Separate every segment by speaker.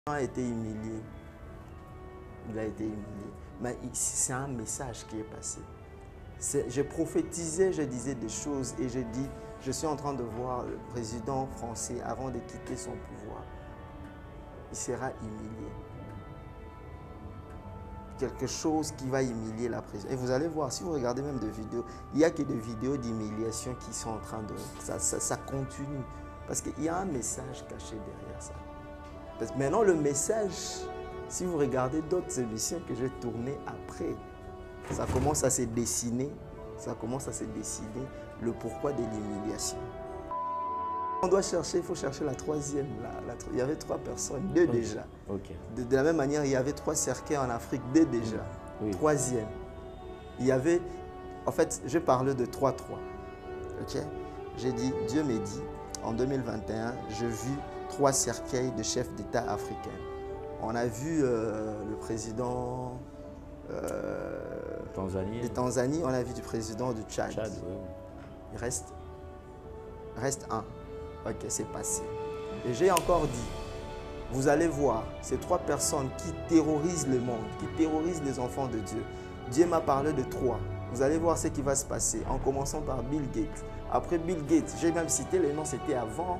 Speaker 1: a été humilié. Il a été humilié. Mais c'est un message qui est passé. Je prophétisais, je disais des choses et je dis, je suis en train de voir le président français avant de quitter son pouvoir. Il sera humilié. Quelque chose qui va humilier la présidence. Et vous allez voir, si vous regardez même des vidéos, il n'y a que des vidéos d'humiliation qui sont en train de... Ça continue. Parce qu'il y a un message caché derrière ça. Parce que maintenant, le message, si vous regardez d'autres émissions que j'ai tournées après, ça commence à se dessiner. Ça commence à se dessiner le pourquoi de l'humiliation. On doit chercher, il faut chercher la troisième. Il y avait 3 personnes, 2 déjà.
Speaker 2: Okay.
Speaker 1: De la même manière, il y avait 3 cercueils en Afrique, 2 déjà. Oui. Troisième. Il y avait, en fait, je parlais de 3-3. Okay? J'ai dit, Dieu m'a dit, en 2021, j'ai vu 3 cercueils de chefs d'État africains. On a vu le président de Tanzanie, on a vu du président du Tchad. Oui. Il reste un. Ok, c'est passé. Et j'ai encore dit, vous allez voir, ces 3 personnes qui terrorisent le monde, qui terrorisent les enfants de Dieu. Dieu m'a parlé de 3. Vous allez voir ce qui va se passer, en commençant par Bill Gates. Après Bill Gates, j'ai même cité les noms, c'était avant.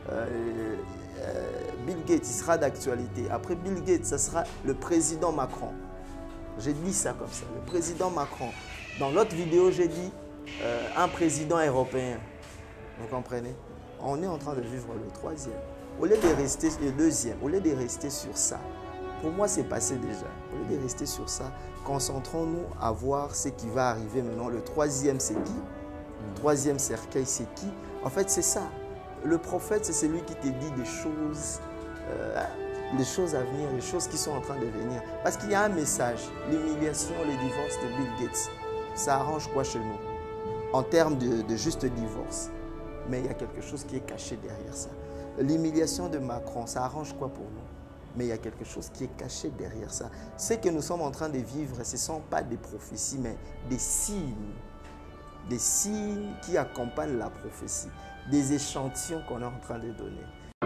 Speaker 1: Bill Gates, il sera d'actualité. Après Bill Gates, ce sera le président Macron. J'ai dit ça comme ça, le président Macron. Dans l'autre vidéo, j'ai dit un président européen. Vous comprenez? On est en train de vivre le 3e. Au lieu de rester le 2e, au lieu de rester sur ça, pour moi c'est passé déjà. Au lieu de rester sur ça, concentrons-nous à voir ce qui va arriver maintenant. Le 3e c'est qui? Le 3e cercueil c'est qui? En fait c'est ça. Le prophète c'est celui qui te dit des choses à venir, les choses qui sont en train de venir. Parce qu'il y a un message, l'humiliation, le divorce de Bill Gates, ça arrange quoi chez nous? En termes de juste divorce. Mais il y a quelque chose qui est caché derrière ça. L'humiliation de Macron, ça arrange quoi pour nous? Mais il y a quelque chose qui est caché derrière ça. Ce que nous sommes en train de vivre, ce ne sont pas des prophéties, mais des signes. Des signes qui accompagnent la prophétie. Des échantillons qu'on est en train de donner.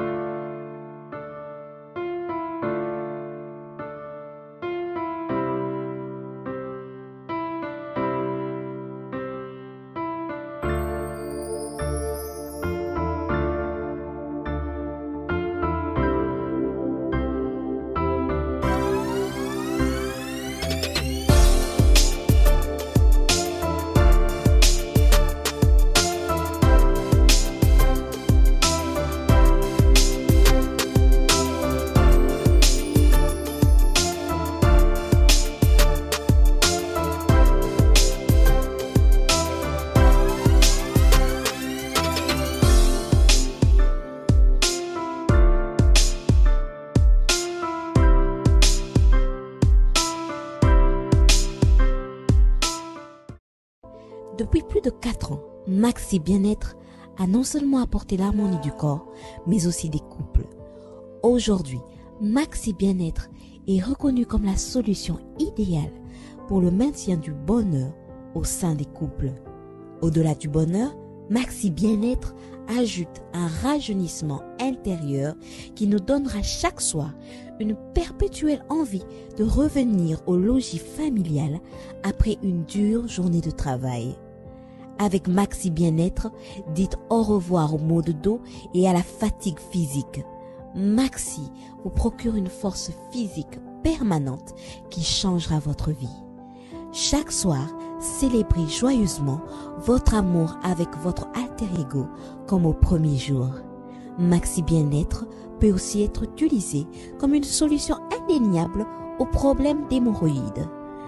Speaker 3: Depuis plus de 4 ans, Maxi Bien-être a non seulement apporté l'harmonie du corps, mais aussi des couples. Aujourd'hui, Maxi Bien-être est reconnu comme la solution idéale pour le maintien du bonheur au sein des couples. Au-delà du bonheur, Maxi Bien-être ajoute un rajeunissement intérieur qui nous donnera chaque soir une perpétuelle envie de revenir au logis familial après une dure journée de travail. Avec Maxi Bien-être, dites au revoir au maux de dos et à la fatigue physique. Maxi vous procure une force physique permanente qui changera votre vie. Chaque soir, célébrez joyeusement votre amour avec votre alter ego comme au premier jour. Maxi Bien-être peut aussi être utilisé comme une solution indéniable aux problèmes d'hémorroïdes.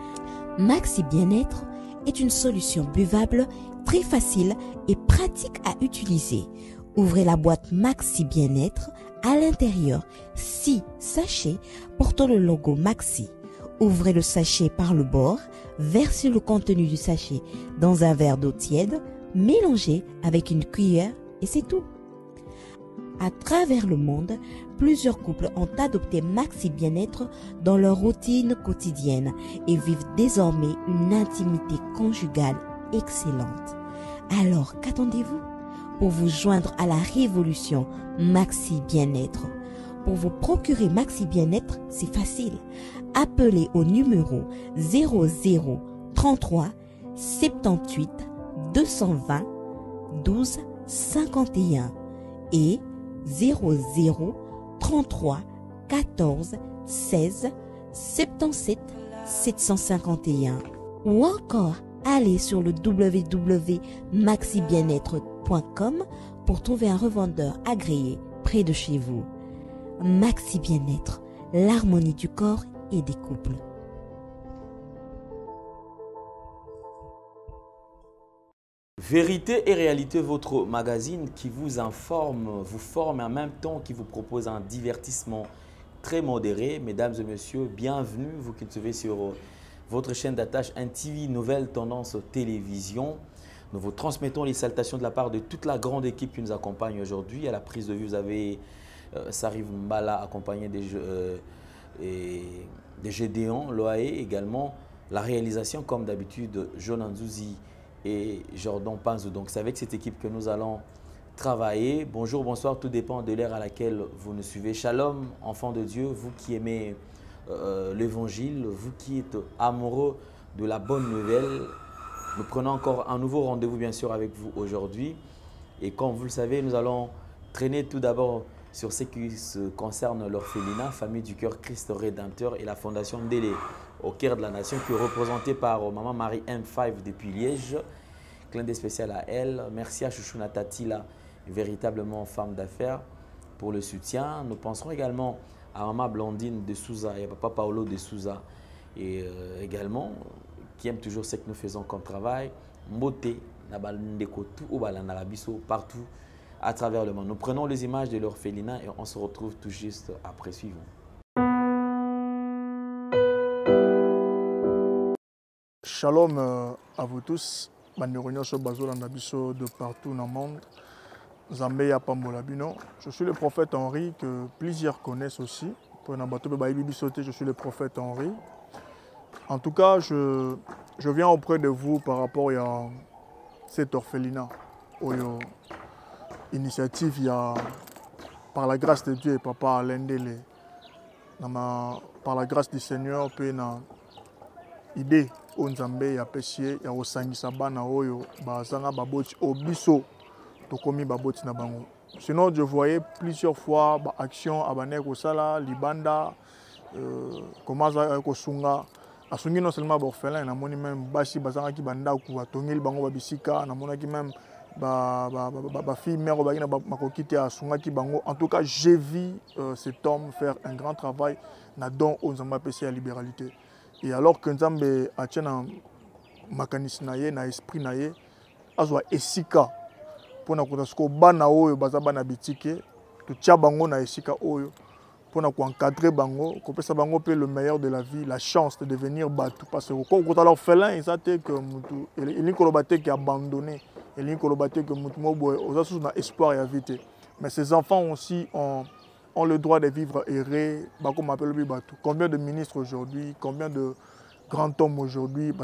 Speaker 3: Maxi Bien-être est une solution buvable très facile et pratique à utiliser. Ouvrez la boîte Maxi Bien-être. À l'intérieur, 6 sachets portant le logo Maxi. Ouvrez le sachet par le bord, versez le contenu du sachet dans un verre d'eau tiède, mélangez avec une cuillère et c'est tout. À travers le monde, plusieurs couples ont adopté Maxi Bien-être dans leur routine quotidienne et vivent désormais une intimité conjugale excellente. Alors, qu'attendez-vous pour vous joindre à la révolution Maxi Bien-être? Pour vous procurer Maxi Bien-être, c'est facile. Appelez au numéro 00 33 78 220 12 51 et 00 33 14 16 77 751 ou encore allez sur le www.maxibienêtre.com pour trouver un revendeur agréé près de chez vous. Maxi Bien-être, l'harmonie du corps et des couples.
Speaker 2: Vérité et réalité, votre magazine qui vous informe, vous forme et en même temps qui vous propose un divertissement très modéré. Mesdames et messieurs, bienvenue, vous qui nous suivez sur votre chaîne d'attache NTV Nouvelles Tendances Télévision. Nous vous transmettons les salutations de la part de toute la grande équipe qui nous accompagne aujourd'hui. À la prise de vue, vous avez Sarif Mbala accompagné des Gédéons, Loaé également. La réalisation, comme d'habitude, John Nzouzi et Jordan Panzo. Donc c'est avec cette équipe que nous allons travailler. Bonjour, bonsoir, tout dépend de l'ère à laquelle vous nous suivez. Shalom, enfants de Dieu, vous qui aimez l'évangile, vous qui êtes amoureux de la bonne nouvelle. Nous prenons encore un nouveau rendez-vous bien sûr avec vous aujourd'hui. Et comme vous le savez, nous allons traîner tout d'abord sur ce qui se concerne l'orphelinat, famille du cœur Christ Rédempteur et la fondation Ndélé au cœur de la nation qui est représentée par Maman Marie M5 depuis Liège. Clin d'œil spécial à elle. Merci à Chouchouna Tatila, véritablement femme d'affaires, pour le soutien. Nous penserons également à Maman Blandine de Souza et à Papa Paolo de Souza et également qui aime toujours ce que nous faisons comme travail. Moté, partout à travers le monde. Nous prenons les images de l'orphelinat et on se retrouve tout juste après suivant.
Speaker 4: Shalom à vous tous. De partout dans le monde. Zambé Pambolabino. Je suis le prophète Henri que plusieurs connaissent aussi. Je suis le prophète Henri. En tout cas, je viens auprès de vous par rapport à cet orphelinat. Initiative, il y a, par la grâce de Dieu et Papa Alain Dele, par la grâce du Seigneur, puis une idée au Nzambe, il y a péché, il y a au Sangisabana, il y a baboti, au biso, tokomi baboti na bango. Sinon, je voyais plusieurs fois action abane kosala, libanda, comment ça kosunga. Asungi non seulement orphelin, na moni même basi bazanga ki banda ku atongeli bango babisika, na mona ki même ba fille mère obagina makokite asungaki bango. En tout cas, j'ai vu cet homme faire un grand travail na don aux Nzamba PC à libéralité. Et alors que Nzambe a tient makanisme na ye na esprit na ye azwa esika pona kotasko bana oyo bazaba na bitike to tia bango na esika oyo pour encadrer bango, pour ça bango le meilleur de la vie, la chance de devenir batou. Parce que quand alors félin, ils que il y a qui abandonné, il y a que mutu a espoir et à vite. Mais ces enfants aussi ont le droit de vivre erré, comme on appelle le batou. Combien de ministres aujourd'hui, combien de grands hommes aujourd'hui,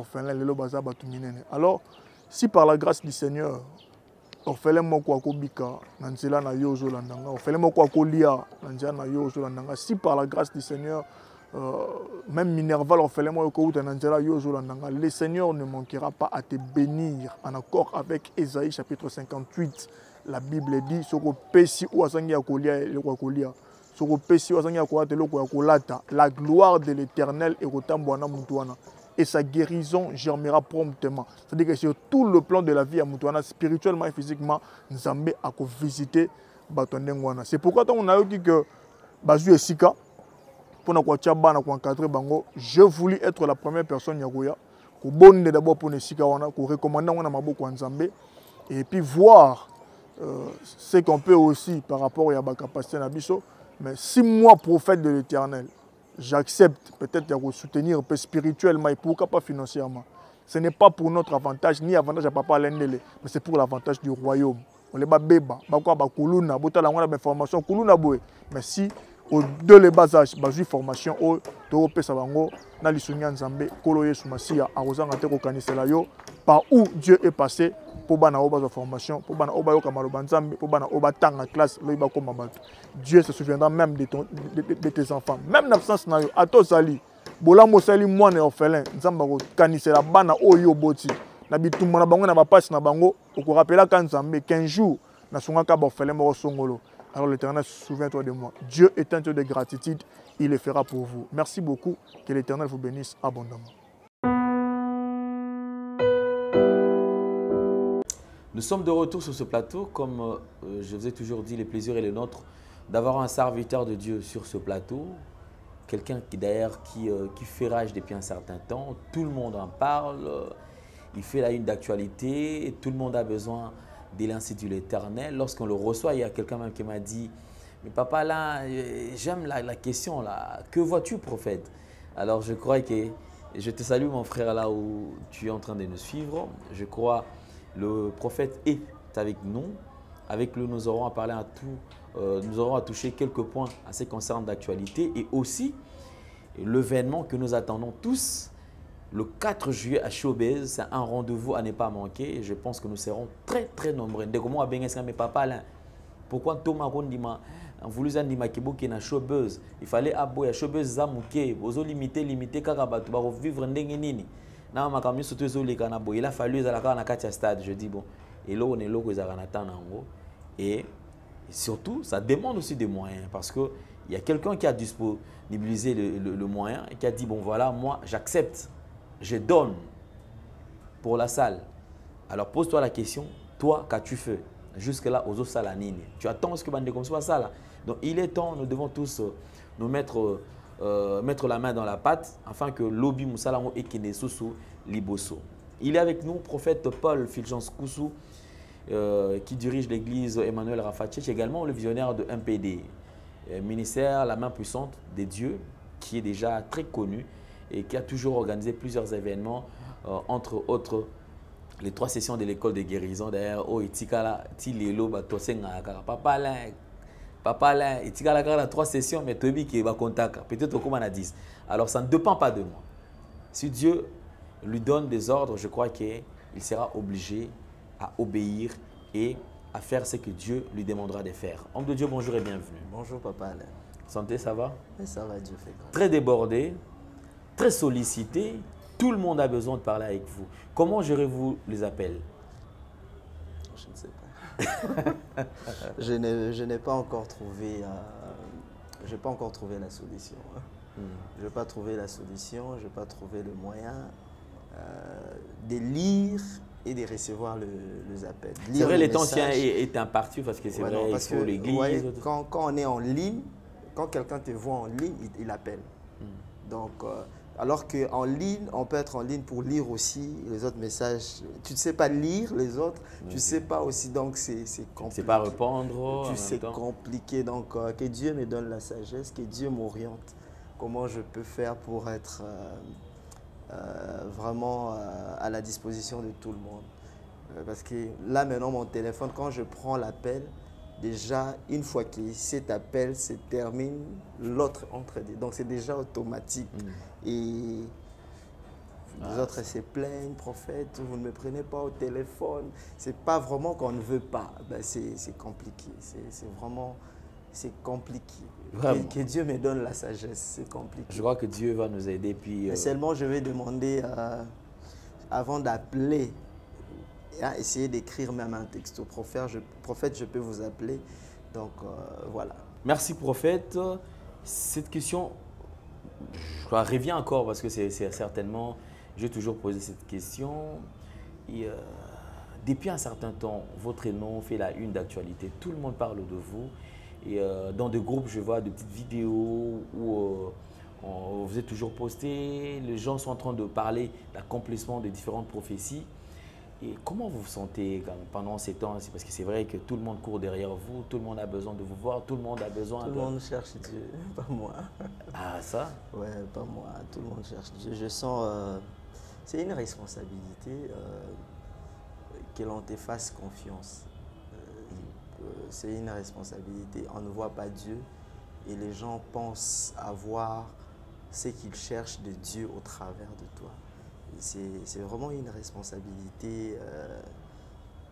Speaker 4: alors si par la grâce du Seigneur orphelin moko akobika na nzela na yo ozolandanga orphelin moko akolia na nzela na yo ozolandanga si par la grâce du Seigneur même Minerva l'orphelin moko akouta na nzela yo ozolandanga le Seigneur ne manquera pas à te bénir en accord avec Ésaïe chapitre 58. La Bible dit soko pesi ou asangi akolia eloko akolia soko pesi ou asangi akolata eloko akolata la gloire de l'Éternel ekotambwana mutu wana et sa guérison germera promptement. C'est-à-dire que sur tout le plan de la vie à Moutouana, spirituellement et physiquement, Nzambe a visité Batondengwana. C'est pourquoi on a dit que Bazu et Sika, pour encadrer Bango, je voulais être la première personne Yagoya, qui bonne d'abord pour les Sika, qui recommande Nzambe, et puis voir ce qu'on peut aussi par rapport à la capacité Nabiso. Mais si moi, prophète de l'Éternel, j'accepte peut-être de soutenir spirituellement et pourquoi pas financièrement. Ce n'est pas pour notre avantage, ni avantage à Papa Lendele, mais c'est pour l'avantage du royaume. On les bat beba, bakwa bakuluna, botala ngona ba formation kuluna boy. Mais si au de les bas âges, bazu formation au to pesa bango na lisunya Nzambe kolo Yesu Masia arosanga te ko kanisela yo par où Dieu est passé pour bana oba formation, pour bana oba yoka maloba nzambe, pour bana oba tanga classe, loiba koma bato. Dieu se souviendra même de tes enfants. Même en absence na yo, ato sali. Bola mosali mwana orphelin, nzamba ko kanisela bana oyo boti. Na bitumba na bango na ba passe na bango, oko rappela kan nzambe 15 jours na sunga ka ba orphelin mo songolo. Alors l'Éternel, souviens-toi de moi. Dieu est un Dieu de gratitude, il le fera pour vous. Merci beaucoup, que l'Éternel vous bénisse abondamment.
Speaker 2: Nous sommes de retour sur ce plateau. Comme je vous ai toujours dit, le plaisir est le nôtre d'avoir un serviteur de Dieu sur ce plateau. Quelqu'un qui d'ailleurs qui fait rage depuis un certain temps. Tout le monde en parle. Il fait la une d'actualité. Tout le monde a besoin de l'Institut de l'Éternel. Lorsqu'on le reçoit, il y a quelqu'un même qui m'a dit « Mais papa, là, j'aime la question, là. Que vois-tu, prophète ?» Alors, je crois que je te salue, mon frère, là où tu es en train de nous suivre. Je crois le prophète est avec nous. Avec lui, nous aurons à parler à tout. Nous aurons à toucher quelques points à ce qui concerne d'actualité et aussi l'événement que nous attendons tous. Le 4 juillet à Showbiz, c'est un rendez-vous à ne pas manquer. Je pense que nous serons très nombreux. Dès que moi, mes papa là, pourquoi Thomas Rondima a voulu dire qu'il na Showbiz, il fallait aboyer Showbiz zamuke, bozo limiter kakabatu ba vivre ndenge nini. Na makamyo surtout zo leka na boy, il a fallu zalaka na katia stade. Je dis bon, et là on est là que nango et surtout ça demande aussi des moyens parce que il y a quelqu'un qui a disponibilisé le moyen et qui a dit bon voilà, moi j'accepte. Je donne pour la salle. Alors pose-toi la question, toi, qu'as-tu fait jusque-là aux autres salles? Tu attends ce que Bande comme ça là. Donc il est temps, nous devons tous nous mettre la main dans la pâte afin que l'Obi Moussalango et Kene Sousou Liboso. Il est avec nous, prophète Paul Fulgence Koussou, qui dirige l'église Emmanuel Rafatchech, également le visionnaire de MPD, ministère La Main Puissante des Dieux, qui est déjà très connu et qui a toujours organisé plusieurs événements, entre autres les 3 sessions de l'école de guérison. D'ailleurs, oh, itikala tilelo batosenga papa là, itikala kala 3 sessions, mais tobi qui va contacter peut-être comme on a 10. Alors ça ne dépend pas de moi. Si Dieu lui donne des ordres, je crois qu'il sera obligé à obéir et à faire ce que Dieu lui demandera de faire. Homme de Dieu, bonjour et bienvenue.
Speaker 1: Bonjour papa Alain.
Speaker 2: Santé, ça va?
Speaker 1: Oui, ça va, Dieu fait grâce.
Speaker 2: Très débordé, très sollicité. Tout le monde a besoin de parler avec vous. Comment gérez-vous les appels?
Speaker 1: Je ne sais pas. je n'ai pas encore trouvé, la solution. Je n'ai pas trouvé la solution, je n'ai pas trouvé le moyen de lire et de recevoir les appels.
Speaker 2: C'est vrai, le temps est imparti parce que c'est vrai, il faut l'église.
Speaker 1: Quand on est en ligne, quand quelqu'un te voit en ligne, il appelle. Donc, alors qu'en ligne, on peut être en ligne pour lire aussi les autres messages. Tu ne sais pas lire les autres, tu ne sais pas aussi, donc c'est compliqué. Tu ne sais
Speaker 2: pas répondre.
Speaker 1: C'est compliqué, donc que Dieu me donne la sagesse, que Dieu m'oriente. Comment je peux faire pour être vraiment à la disposition de tout le monde. Parce que là, maintenant, mon téléphone, quand je prends l'appel, déjà, une fois que cet appel se termine, l'autre entre. Donc, c'est déjà automatique. Et les autres se plaignent, prophète, vous ne me prenez pas au téléphone. Ce n'est pas vraiment qu'on ne veut pas. Ben, c'est compliqué. C'est compliqué. Que Dieu me donne la sagesse, c'est compliqué.
Speaker 2: Je crois que Dieu va nous aider. Puis,
Speaker 1: mais seulement, je vais demander, avant d'appeler, essayer d'écrire même un texte au prophète, je peux vous appeler. Donc, voilà.
Speaker 2: Merci, prophète. Cette question, je reviens encore parce que c'est certainement, j'ai toujours posé cette question. Et, depuis un certain temps, votre nom fait la une d'actualité. Tout le monde parle de vous. Et dans des groupes, je vois de petites vidéos où vous êtes toujours posté. Les gens sont en train de parler d'accomplissement de différentes prophéties. Et comment vous vous sentez pendant ces temps? Parce que c'est vrai que tout le monde court derrière vous, tout le monde a besoin de vous voir, tout le monde a besoin
Speaker 1: Tout le monde cherche Dieu, pas moi.
Speaker 2: Ah, ça?
Speaker 1: Ouais, pas moi. Tout le monde cherche Dieu. Je sens... c'est une responsabilité que l'on te fasse confiance. C'est une responsabilité. On ne voit pas Dieu et les gens pensent avoir ce qu'ils cherchent de Dieu au travers de toi. C'est vraiment une responsabilité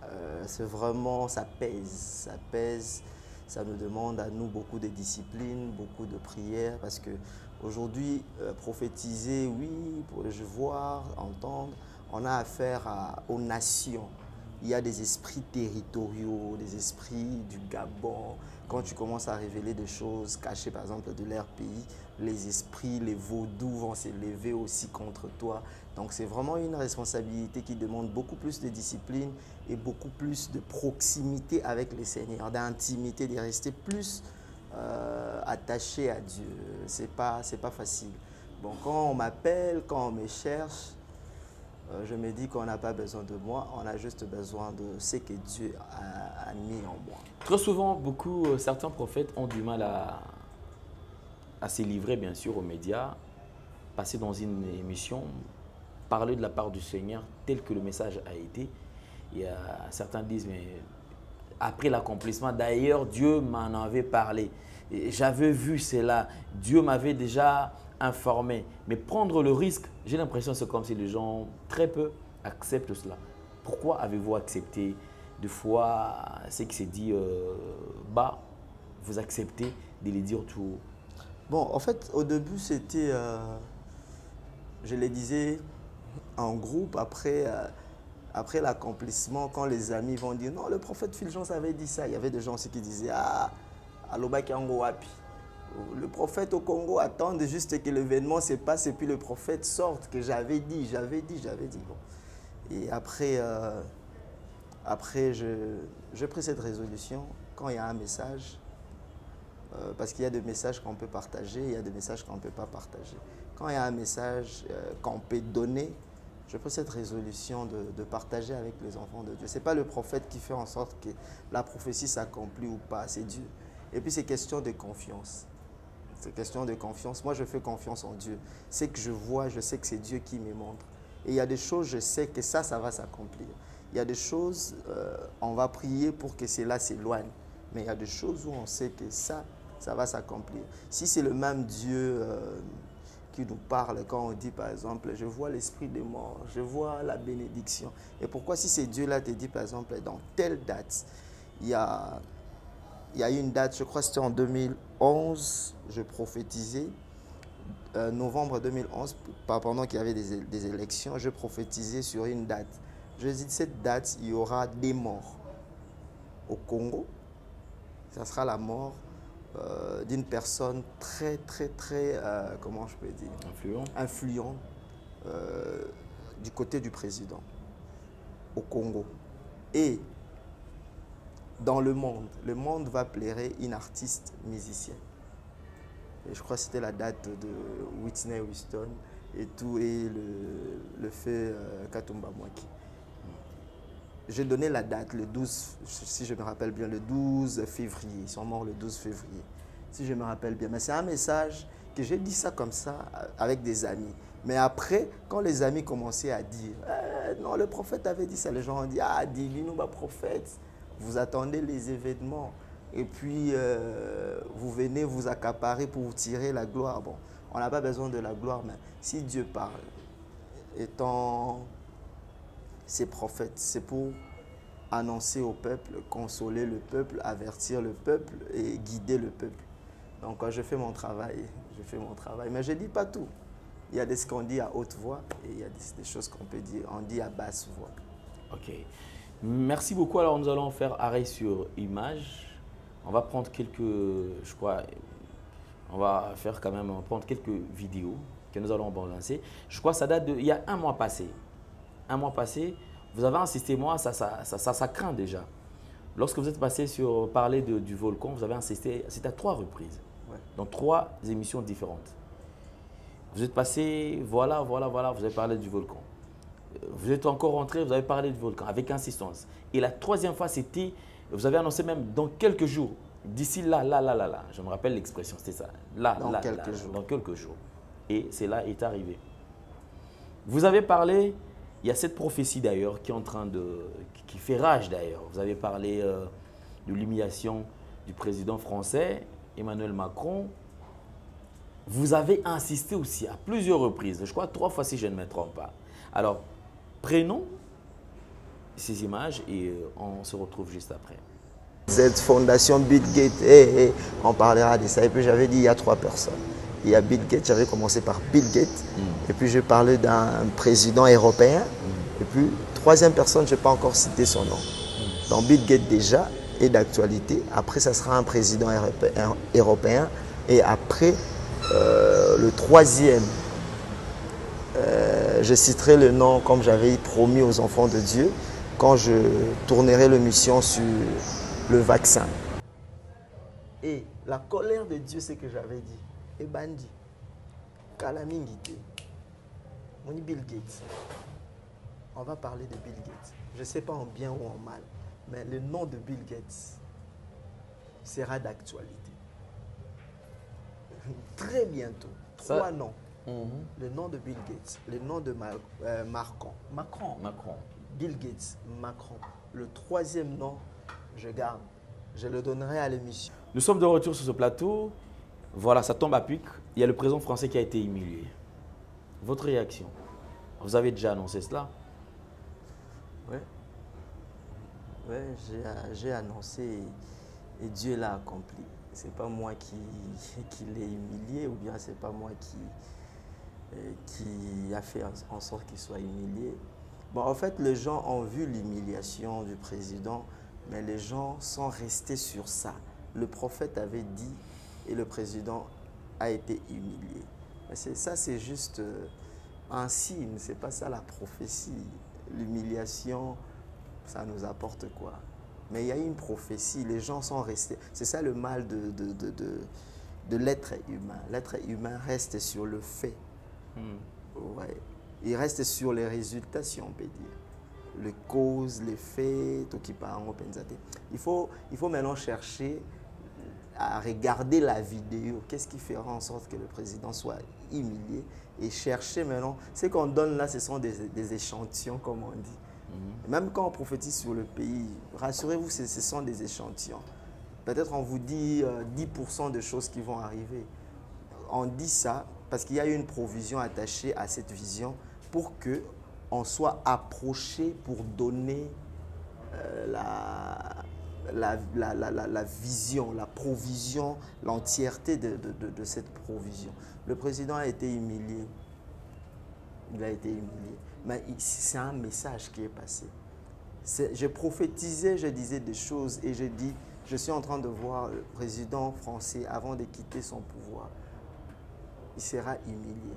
Speaker 1: c'est vraiment, ça pèse. Ça nous demande à nous beaucoup de discipline, beaucoup de prière, parce que aujourd'hui, prophétiser, oui, pour le voir, entendre, on a affaire aux nations. Il y a des esprits territoriaux, des esprits du Gabon. Quand tu commences à révéler des choses cachées, par exemple, de leur pays, les esprits, les vaudous vont s'élever aussi contre toi. Donc c'est vraiment une responsabilité qui demande beaucoup plus de discipline et beaucoup plus de proximité avec le Seigneur, d'intimité, de rester plus attaché à Dieu. C'est pas facile. Bon, quand on m'appelle, quand on me cherche, je me dis qu'on n'a pas besoin de moi, on a juste besoin de ce que Dieu a mis en moi.
Speaker 2: Très souvent, certains prophètes ont du mal à se livrer, bien sûr, aux médias, passer dans une émission, parler de la part du Seigneur tel que le message a été. Et certains disent, mais après l'accomplissement, d'ailleurs, Dieu m'en avait parlé. J'avais vu cela, Dieu m'avait déjà informé. Mais prendre le risque, j'ai l'impression que c'est comme si les gens, très peu, acceptent cela. Pourquoi avez-vous accepté des fois ce qui s'est dit bas, vous acceptez de les dire tout haut?
Speaker 1: Bon, en fait, au début, c'était, je les disais en groupe, après l'accomplissement, quand les amis vont dire, non, le prophète Fulgence avait dit ça, il y avait des gens aussi qui disaient, ah, Alobaki Ango Wapi. Le prophète au Congo attend juste que l'événement se passe et puis le prophète sorte, que j'avais dit. Bon. Et après, j'ai pris cette résolution, quand il y a un message, parce qu'il y a des messages qu'on peut partager, il y a des messages qu'on ne peut pas partager. Quand il y a un message qu'on peut donner, je prends cette résolution de partager avec les enfants de Dieu. Ce n'est pas le prophète qui fait en sorte que la prophétie s'accomplit ou pas, c'est Dieu. Et puis c'est question de confiance. C'est question de confiance. Moi, je fais confiance en Dieu. Ce que je vois, je sais que c'est Dieu qui me montre. Et il y a des choses, je sais que ça va s'accomplir. Il y a des choses, on va prier pour que cela s'éloigne. Mais il y a des choses où on sait que ça va s'accomplir. Si c'est le même Dieu qui nous parle quand on dit, par exemple, je vois l'esprit des morts, je vois la bénédiction. Et pourquoi si c'est Dieu-là te dit, par exemple, dans telle date, il y a une date, je crois que c'était en 2011, je prophétisais, novembre 2011, pendant qu'il y avait des élections, je prophétisais sur une date. Je dis, cette date, il y aura des morts au Congo. Ça sera la mort d'une personne très, comment je peux dire, influent du côté du président au Congo. Et dans le monde va pleurer une artiste musicienne. Et je crois que c'était la date de Whitney Houston et tout, et le fait Katumba Mwaki. J'ai donné la date, le 12, si je me rappelle bien, le 12 février. Ils sont morts le 12 février, si je me rappelle bien. Mais c'est un message que j'ai dit ça comme ça avec des amis. Mais après, quand les amis commençaient à dire non, le prophète avait dit ça, les gens ont dit, ah, dis-nous, ma prophète, vous attendez les événements. Et puis, vous venez vous accaparer pour vous tirer la gloire. Bon, on n'a pas besoin de la gloire, mais si Dieu parle, étant ses prophètes, c'est pour annoncer au peuple, consoler le peuple, avertir le peuple et guider le peuple. Donc, je fais mon travail, mais je ne dis pas tout. Il y a des ce qu'on dit à haute voix et il y a des choses qu'on peut dire, on dit à basse voix.
Speaker 2: Ok. Merci beaucoup. Alors, nous allons faire arrêt sur image. On va prendre quelques, je crois, on va faire quand même, prendre quelques vidéos que nous allons balancer. Je crois que ça date il y a un mois passé. Un mois passé, vous avez insisté, moi, ça craint déjà. Lorsque vous êtes passé sur parler du volcan, vous avez insisté, c'est à 3 reprises, dans 3 émissions différentes. Vous êtes passé, voilà, vous avez parlé du volcan. Vous êtes encore rentré, vous avez parlé du volcan avec insistance. Et la 3e fois, c'était, vous avez annoncé même dans quelques jours, d'ici là. Je me rappelle l'expression, c'était ça. Dans quelques jours. Et cela est arrivé. Vous avez parlé, il y a cette prophétie d'ailleurs qui est en train qui fait rage d'ailleurs. Vous avez parlé de l'humiliation du président français, Emmanuel Macron. Vous avez insisté aussi à plusieurs reprises, je crois 3 fois si je ne me trompe pas. Alors, prenons ces images et on se retrouve juste après.
Speaker 1: Cette fondation Bill Gates, on parlera de ça. Et puis j'avais dit il y a 3 personnes. Il y a Bill Gates, j'avais commencé par Bill Gates. Et puis je parlais d'un président européen. Et puis, 3e personne, je n'ai pas encore cité son nom. Donc Bill Gates déjà est d'actualité. Après, ça sera un président européen. Et après, le 3e, je citerai le nom comme j'avais promis aux enfants de Dieu quand je tournerai l'émission sur le vaccin. Et la colère de Dieu, c'est que j'avais dit. Et Bandi, Kalamingite, Moni Bill Gates. On va parler de Bill Gates. Je ne sais pas en bien ou en mal, mais le nom de Bill Gates sera d'actualité. Très bientôt, 3 noms. Le nom de Bill Gates, le nom de Macron. Bill Gates, Macron. Le 3e nom, je garde. Je le donnerai à l'émission.
Speaker 2: Nous sommes de retour sur ce plateau. Voilà, ça tombe à pic. Il y a le président français qui a été humilié. Votre réaction? Vous avez déjà annoncé cela?
Speaker 1: Oui. Oui, j'ai annoncé et Dieu l'a accompli. Ce n'est pas moi qui l'ai humilié ou bien ce n'est pas moi qui a fait en sorte qu'il soit humilié. Bon, en fait, les gens ont vu l'humiliation du président, mais les gens sont restés sur ça. Le prophète avait dit et le président a été humilié. Ça, c'est juste un signe, ce n'est pas ça la prophétie. L'humiliation, ça nous apporte quoi? Mais il y a une prophétie, les gens sont restés. C'est ça le mal de l'être humain. L'être humain reste sur le fait. Ouais. Il reste sur les résultats, si on peut dire. Les causes, les faits, tout qui part en pensate. Il faut maintenant chercher à regarder la vidéo. Qu'est-ce qui fera en sorte que le président soit humilié? Et chercher maintenant. Ce qu'on donne là, ce sont des échantillons, comme on dit. Même quand on prophétise sur le pays, rassurez-vous, ce sont des échantillons. Peut-être on vous dit 10% de choses qui vont arriver. On dit ça parce qu'il y a une provision attachée à cette vision pour qu'on soit approché pour donner la vision, la provision, l'entièreté de cette provision. Le président a été humilié. Il a été humilié. Mais c'est un message qui est passé. Je prophétisais, je disais des choses et je dis, je suis en train de voir le président français avant de quitter son pouvoir. Il sera humilié.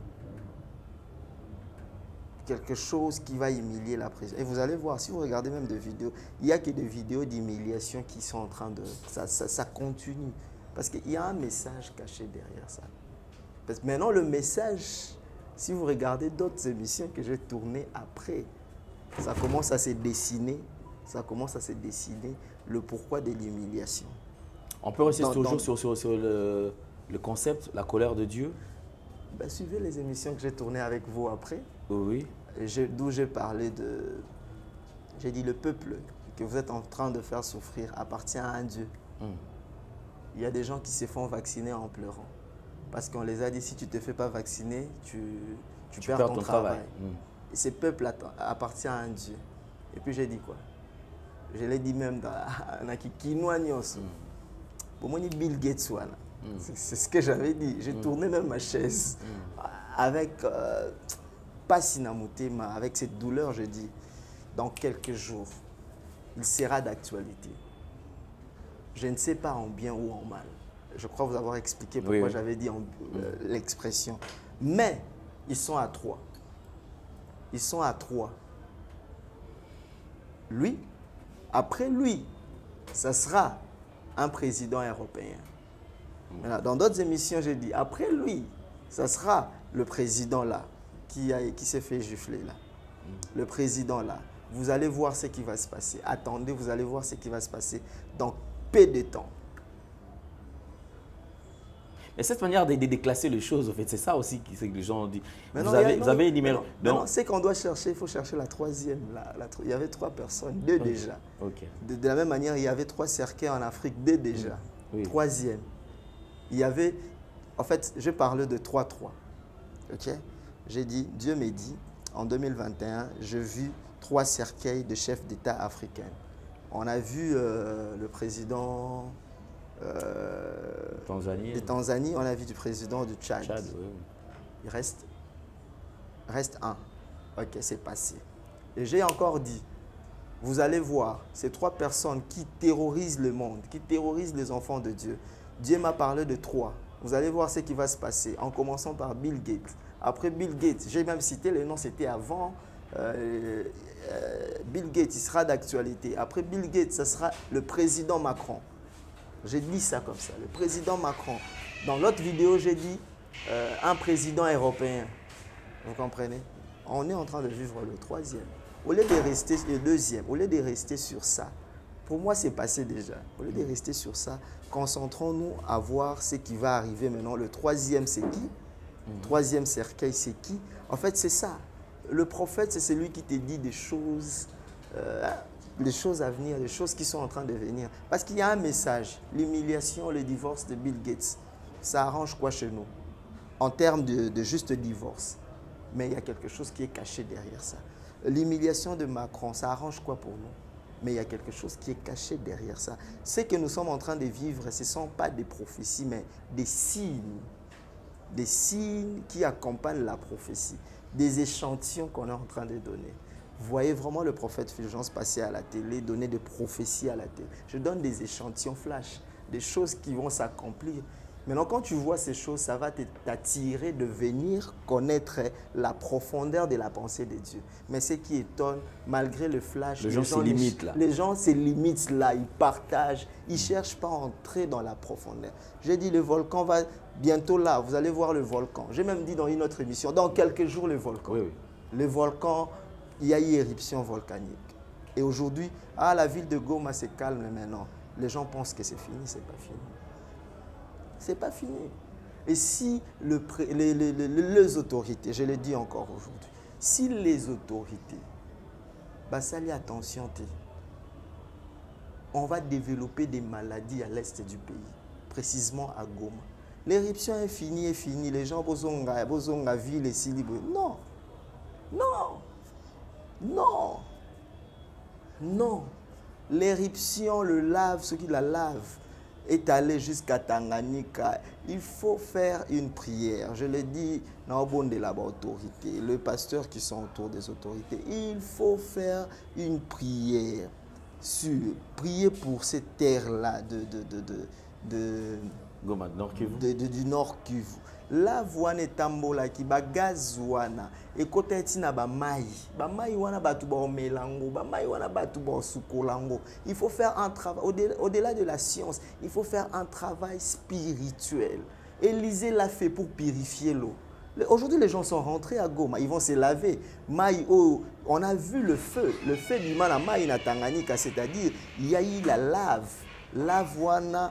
Speaker 1: Quelque chose qui va humilier la présidence. Et vous allez voir, si vous regardez même des vidéos, il n'y a que des vidéos d'humiliation qui sont en train de... Ça continue. Parce qu'il y a un message caché derrière ça. Parce que maintenant, le message... Si vous regardez d'autres émissions que j'ai tournées après, ça commence à se dessiner. Ça commence à se dessiner le pourquoi de l'humiliation.
Speaker 2: On peut rester toujours sur le concept, la colère de Dieu.
Speaker 1: Ben, suivez les émissions que j'ai tournées avec vous après.
Speaker 2: Oui.
Speaker 1: D'où j'ai parlé de... J'ai dit le peuple que vous êtes en train de faire souffrir appartient à un Dieu. Il y a des gens qui se font vacciner en pleurant. Parce qu'on les a dit, si tu ne te fais pas vacciner, tu perds ton travail. Et ce peuple appartient à un Dieu. Et puis j'ai dit quoi? Je l'ai dit même dans Kinoa Nyos. Pour moi, Bill Gates. C'est ce que j'avais dit. J'ai tourné même ma chaise. Avec, pas Sinamutema, avec cette douleur, je dis, dans quelques jours, il sera d'actualité. Je ne sais pas en bien ou en mal. Je crois vous avoir expliqué pourquoi j'avais dit l'expression. Mais ils sont à 3. Ils sont à 3. Lui, après lui, ça sera un président européen. Dans d'autres émissions, j'ai dit, après lui, ça sera le président là, qui s'est fait gifler là. Le président là. Vous allez voir ce qui va se passer. Attendez, vous allez voir ce qui va se passer dans peu de temps.
Speaker 2: Et cette manière de déclasser les choses, en fait, c'est ça aussi que les gens ont dit. Vous
Speaker 1: non,
Speaker 2: avez une numéro.
Speaker 1: Non, c'est qu'on doit chercher, il faut chercher la 3e. Il y avait 3 personnes, 2 déjà. De la même manière, il y avait 3 cercueils en Afrique, 2 déjà. 3e. Il y avait, en fait, je parlais de 3-3. Ok? J'ai dit, Dieu m'a dit, en 2021, j'ai vu 3 cercueils de chefs d'État africains. On a vu le président de Tanzanie, on a vu le président du Tchad.
Speaker 2: Oui.
Speaker 1: Il reste un. Ok, c'est passé. Et j'ai encore dit, vous allez voir, ces 3 personnes qui terrorisent le monde, qui terrorisent les enfants de Dieu. Dieu m'a parlé de 3. Vous allez voir ce qui va se passer, en commençant par Bill Gates. Après Bill Gates, j'ai même cité le nom, c'était avant. Bill Gates, il sera d'actualité. Après Bill Gates, ce sera le président Macron. J'ai dit ça comme ça, le président Macron. Dans l'autre vidéo, j'ai dit un président européen. Vous comprenez? On est en train de vivre le 3e. Au lieu de rester le 2e, au lieu de rester sur ça, pour moi, c'est passé déjà. Au lieu de rester sur ça, concentrons-nous à voir ce qui va arriver maintenant. Le 3e, c'est qui? Le 3e cercueil, c'est qui? En fait, c'est ça. Le prophète, c'est celui qui te dit des choses à venir, des choses qui sont en train de venir. Parce qu'il y a un message, l'humiliation, le divorce de Bill Gates. Ça arrange quoi chez nous? En termes de juste divorce. Mais il y a quelque chose qui est caché derrière ça. L'humiliation de Macron, ça arrange quoi pour nous? Mais il y a quelque chose qui est caché derrière ça. Ce que nous sommes en train de vivre, ce ne sont pas des prophéties, mais des signes. Des signes qui accompagnent la prophétie. Des échantillons qu'on est en train de donner. Vous voyez vraiment le prophète Fulgence passer à la télé, donner des prophéties à la télé. Je donne des échantillons flash, des choses qui vont s'accomplir. Maintenant, quand tu vois ces choses, ça va t'attirer de venir connaître la profondeur de la pensée de Dieu. Mais ce qui étonne, malgré le flash,
Speaker 2: les gens se limitent là.
Speaker 1: Les gens se limitent là, ils partagent, ils ne cherchent pas à entrer dans la profondeur. J'ai dit, le volcan va bientôt là, vous allez voir le volcan. J'ai même dit dans une autre émission, dans quelques jours, le volcan.
Speaker 2: Oui.
Speaker 1: Le volcan, il y a eu éruption volcanique. Et aujourd'hui, la ville de Goma se calme maintenant. Les gens pensent que c'est fini, ce n'est pas fini. C'est pas fini. Et si les autorités, je le dis encore aujourd'hui, si les autorités, ça y attention, on va développer des maladies à l'est du pays, précisément à Goma. L'éruption est finie, les gens vont à ville et si libre. Non, non, non, non. L'éruption, le lave, ceux qui la lavent, est allé jusqu'à Tanganyika. Il faut faire une prière. Je l'ai dit dans le bon de l'autorité, les pasteurs qui sont autour des autorités, il faut faire une prière prier pour cette terre-là
Speaker 2: Goma, Nord Kivu.
Speaker 1: Du Nord Kivu. La voine tambola ki ba gaz wana et côté tina ba mai wana batu ba omelango ba mai wana batu ba sukolango. Il faut faire un travail au-delà de la science, il faut faire un travail spirituel. Élisée l'a fait pour purifier l'eau. Aujourd'hui, les gens sont rentrés à Goma, ils vont se laver. On a vu le feu du mana mai na Tanganyika, c'est-à-dire il y a eu la lave. La voana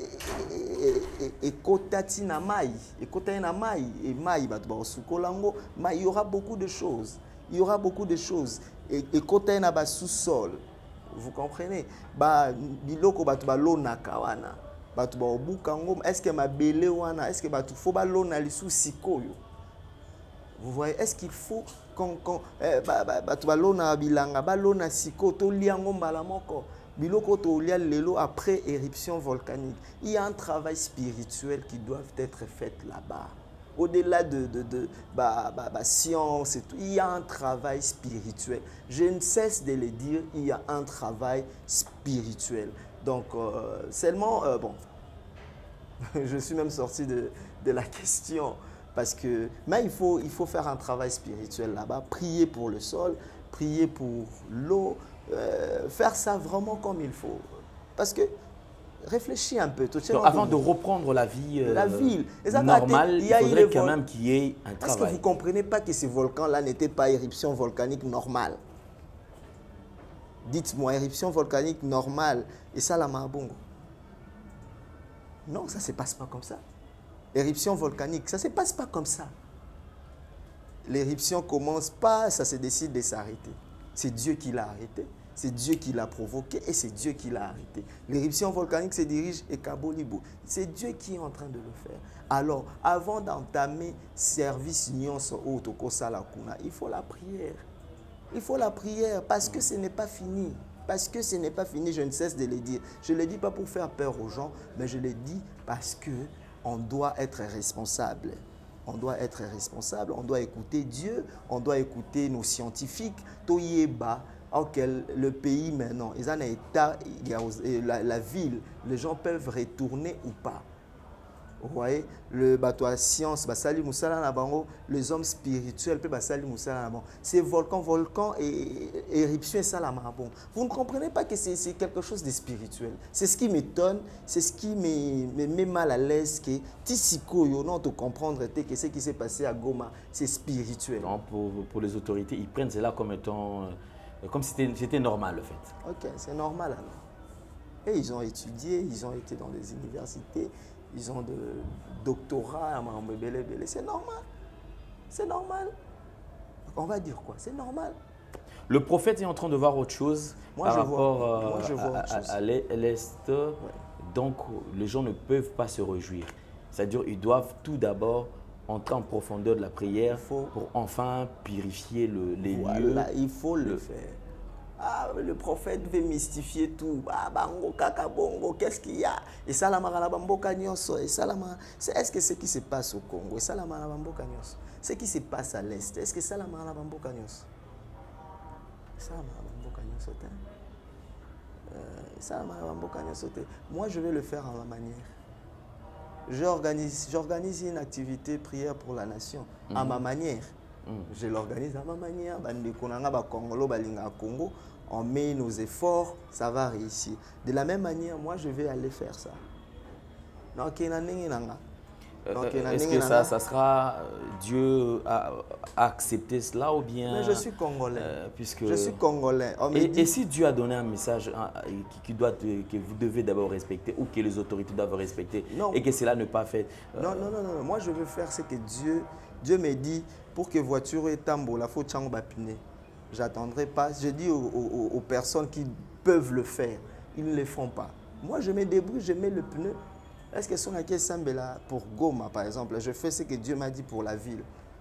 Speaker 1: et kotati na mai et kotati na mai et mai batba sukolango mai, il y aura beaucoup de choses, et kotati na ba sous-sol, vous comprenez, biloko batba lona kawana batba obukango, est-ce que ma belé wana, est-ce que batu faut ba lona lisu sikoyo, vous voyez, est-ce qu'il faut batba lona bilanga ba lona siko to liango mbala moko. Biloko tolia lelo après éruption volcanique. Il y a un travail spirituel qui doit être fait là-bas. Au-delà de science et tout, il y a un travail spirituel. Je ne cesse de le dire, il y a un travail spirituel. Donc, seulement, je suis même sorti de la question. Parce que, mais il faut faire un travail spirituel là-bas. Prier pour le sol, prier pour l'eau. Faire ça vraiment comme il faut. Parce que, réfléchis un peu.
Speaker 2: Donc, avant de reprendre la vie normale, il faudrait quand même qu'il y ait un travail.
Speaker 1: Parce que vous ne comprenez pas que ces volcans-là n'étaient pas éruption volcanique normale. Dites-moi, éruption volcanique normale, et ça la Mabongo. Non, ça ne se passe pas comme ça. Éruption volcanique, ça ne se passe pas comme ça. L'éruption commence pas, ça se décide de s'arrêter. C'est Dieu qui l'a arrêté, c'est Dieu qui l'a provoqué et c'est Dieu qui l'a arrêté. L'éruption volcanique se dirige et Kabolibo. C'est Dieu qui est en train de le faire. Alors, avant d'entamer service nyonso ou tokosala kuna, il faut la prière. Il faut la prière parce que ce n'est pas fini. Parce que ce n'est pas fini, je ne cesse de le dire. Je ne le dis pas pour faire peur aux gens, mais je le dis parce qu'on doit être responsable. On doit être responsable, on doit écouter Dieu, on doit écouter nos scientifiques. Toyeba, le pays maintenant, ils ont un état, la ville, les gens peuvent retourner ou pas. Vous voyez, le bateau à science, les hommes spirituels peuvent ces volcans et éruptions, vous ne comprenez pas que c'est quelque chose de spirituel. C'est ce qui m'étonne, c'est ce qui me met mal à l'aise, que Tissiko, non, de comprendre que ce qui s'est passé à Goma, c'est spirituel.
Speaker 2: Donc pour les autorités, ils prennent cela comme étant, comme si c'était normal, le fait.
Speaker 1: Ok, c'est normal alors. Et ils ont étudié, ils ont été dans des universités. Ils ont de doctorats, c'est normal. C'est normal. On va dire quoi? C'est normal.
Speaker 2: Le prophète est en train de voir autre chose par rapport à l'Est. Ouais. Donc, les gens ne peuvent pas se réjouir. C'est-à-dire qu'ils doivent tout d'abord entrer en profondeur de la prière pour enfin purifier les lieux.
Speaker 1: Il faut le faire. Ah, le prophète veut mystifier tout. Ah, bango, kaka, bongo, qu'est-ce qu'il y a? Et ça, la marabambo kanyoso. Et ça, est-ce que ce qui se passe au Congo? Et ça, la marabambo kanyoso. Ce qui se passe à l'Est, est-ce que ça, la marabambo kanyoso? Ça, la marabambo kanyoso. Ça, la marabambo kanyoso. Moi, je vais le faire à ma manière. J'organise une activité prière pour la nation à ma manière. Je l'organise à ma manière. On met nos efforts, ça va réussir. De la même manière, moi, je vais aller faire ça.
Speaker 2: Est-ce que ça sera Dieu a accepté cela ou bien...
Speaker 1: Mais je suis congolais.
Speaker 2: Puisque...
Speaker 1: Je suis congolais.
Speaker 2: Et si Dieu a donné un message que vous devez d'abord respecter ou que les autorités doivent respecter et que cela n'est pas fait...
Speaker 1: Non. Moi, je veux faire ce que Dieu me dit pour que voiture et tambour, la faute chango bapiné. J'attendrai pas. Je dis aux personnes qui peuvent le faire, ils ne le font pas. Moi, je me débrouille, je mets le pneu. Est-ce que son aké Sambela pour Goma, par exemple, je fais ce que Dieu m'a dit pour la ville?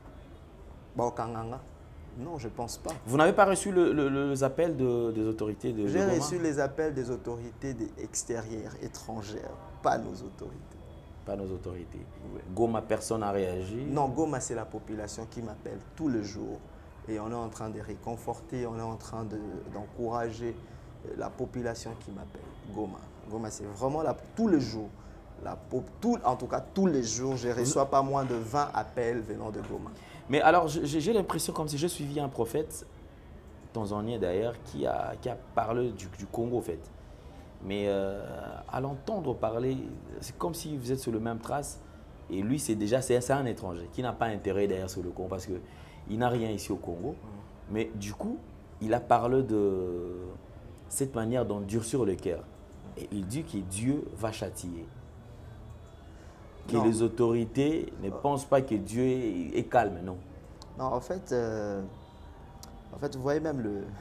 Speaker 1: Non, je ne pense pas.
Speaker 2: Vous n'avez pas reçu les appels des autorités de Goma?
Speaker 1: J'ai reçu les appels des autorités extérieures, étrangères, pas nos autorités.
Speaker 2: Pas nos autorités. Oui. Goma, personne n'a réagi? Non,
Speaker 1: Goma, c'est la population qui m'appelle tous les jours. Et on est en train de réconforter, on est en train d'encourager la population qui m'appelle. Goma. Goma, c'est vraiment tous les jours. En tout cas, tous les jours, je ne reçois pas moins de 20 appels venant de Goma.
Speaker 2: Mais alors, j'ai l'impression comme si j'ai suivi un prophète, tanzanien d'ailleurs, qui a parlé du Congo, en fait. Mais à l'entendre parler, c'est comme si vous êtes sur le même trace. Et lui, c'est un étranger qui n'a pas intérêt d'ailleurs sur le Congo parce qu'il n'a rien ici au Congo. Mais du coup, il a parlé de cette manière d'endurcir le cœur. Et il dit que Dieu va châtier. Que les autorités ne pensent pas que Dieu est calme, non?
Speaker 1: Non, en fait, vous voyez même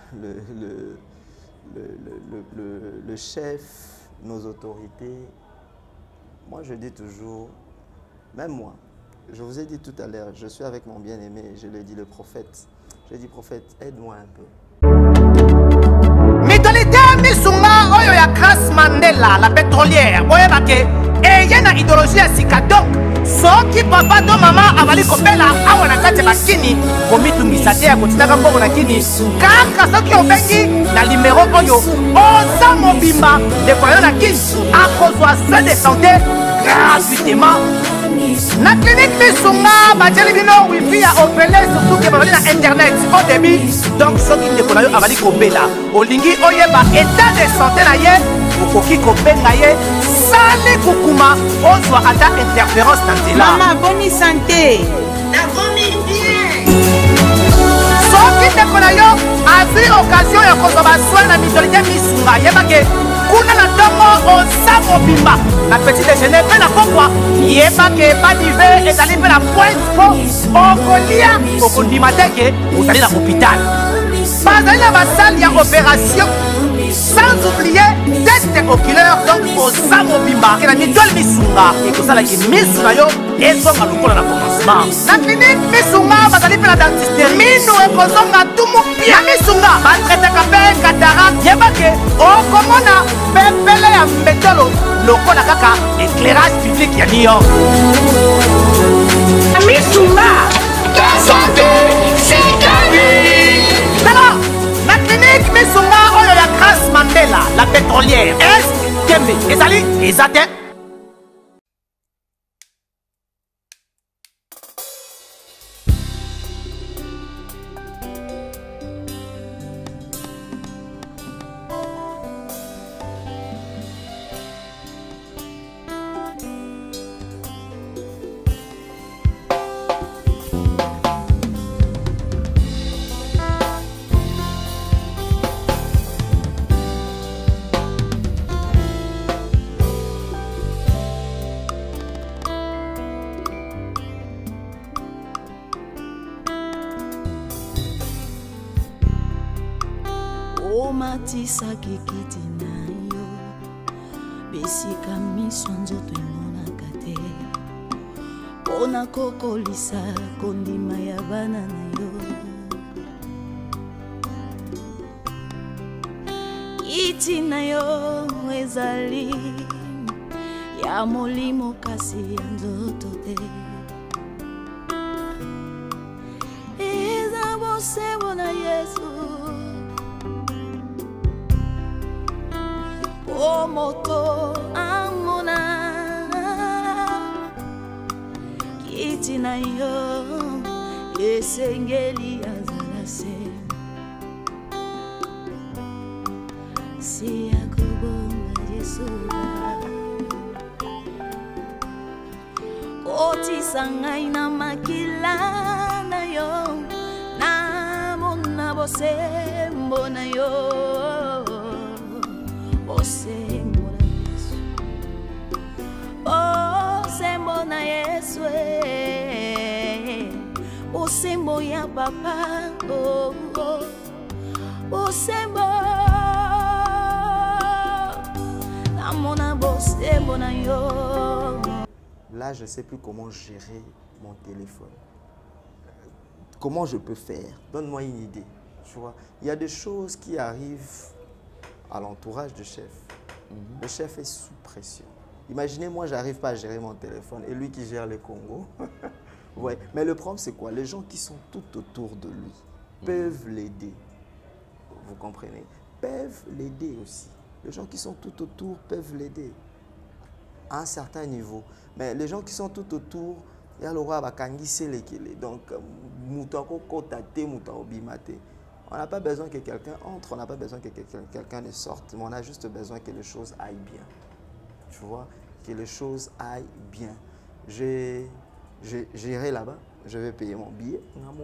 Speaker 1: le chef, nos autorités, moi je dis toujours, même moi, je vous ai dit tout à l'heure, je suis avec mon bien-aimé, je lui ai dit le prophète, je dis prophète, aide-moi un peu.
Speaker 5: Mitolité misunga oyo ya Grace Mandela, la pétrolière, boye bake, et y a une idéologie à sika donc, soki papa to mama avali kopela awa na kati bakini, komitungisa te ya kotitaka mbongo na kini, kaka soki obengi na numéro oyo, oza mobimba, dekoyo na kini, akozwa soin de santé gratuitement. Na clinique misunga bajeli bino wifi ya opele surtout ke bazali na internet au début donc soki ndeko na yo avali kobela olingi oyeba état de santé na ye okoki kobenga ye sale kukuma ozwa ata interférence na nzela.
Speaker 6: Mama boni santé nakomi bien.
Speaker 5: Soki ndeko na yo azwi occasion ya kozwa basoi na mitolite misunga yebake kuna na ntongo oza mobimba na petit déjeuner mpe na pokwa yebake badive ezali mpe na pointe po okolia okondima teke ozali na hôpital bazali na basale ya opération sans oublier test oculaire donc oza mobimba ke na mitole misunga ekozalaki misu na yo ezonga lokola na commencement na clinique misunga bazali mpe na dentiste minu ekozonga tumu pia misunga batretaka mpe cataracte yebake okomona pepele ya mbetolo lokola kaka éclairage public ya New York
Speaker 6: misunga santé
Speaker 5: alors la clinique misunga oyo ya Grace Mandela la pétrolière est kembe ezali ezate
Speaker 7: omatisaki kiti na yo bisika miso nzoto emonaka te mpona kokolisa kondima ya bana na yo kiti na yo ezali ya molimo kasi ya nzoto te eza bosembo na Yesu o moto amona kiti na yo esengeli azala se si akobonga Yesu kotisa ngai na makila na yo namona bosembo na yo osembo na Yesu osembo na Yesu osembo ya papa osembo namona bosembo na yo.
Speaker 1: Là, je ne sais plus comment gérer mon téléphone. Comment je peux faire? Donne-moi une idée. Tu vois, il y a des choses qui arrivent à l'entourage du chef. Le chef est sous pression. Imaginez, moi, je n'arrive pas à gérer mon téléphone et lui qui gère le Congo. Ouais. Mais le problème, c'est quoi? Les gens qui sont tout autour de lui peuvent l'aider. Vous comprenez? Peuvent l'aider aussi. Les gens qui sont tout autour peuvent l'aider à un certain niveau. Mais les gens qui sont tout autour, il y a le roi Bakangise Lekele. Donc, on n'a pas besoin que quelqu'un entre, on n'a pas besoin que quelqu'un ne sorte, mais on a juste besoin que les choses aillent bien. Tu vois, que les choses aillent bien. J'irai là-bas, je vais payer mon billet.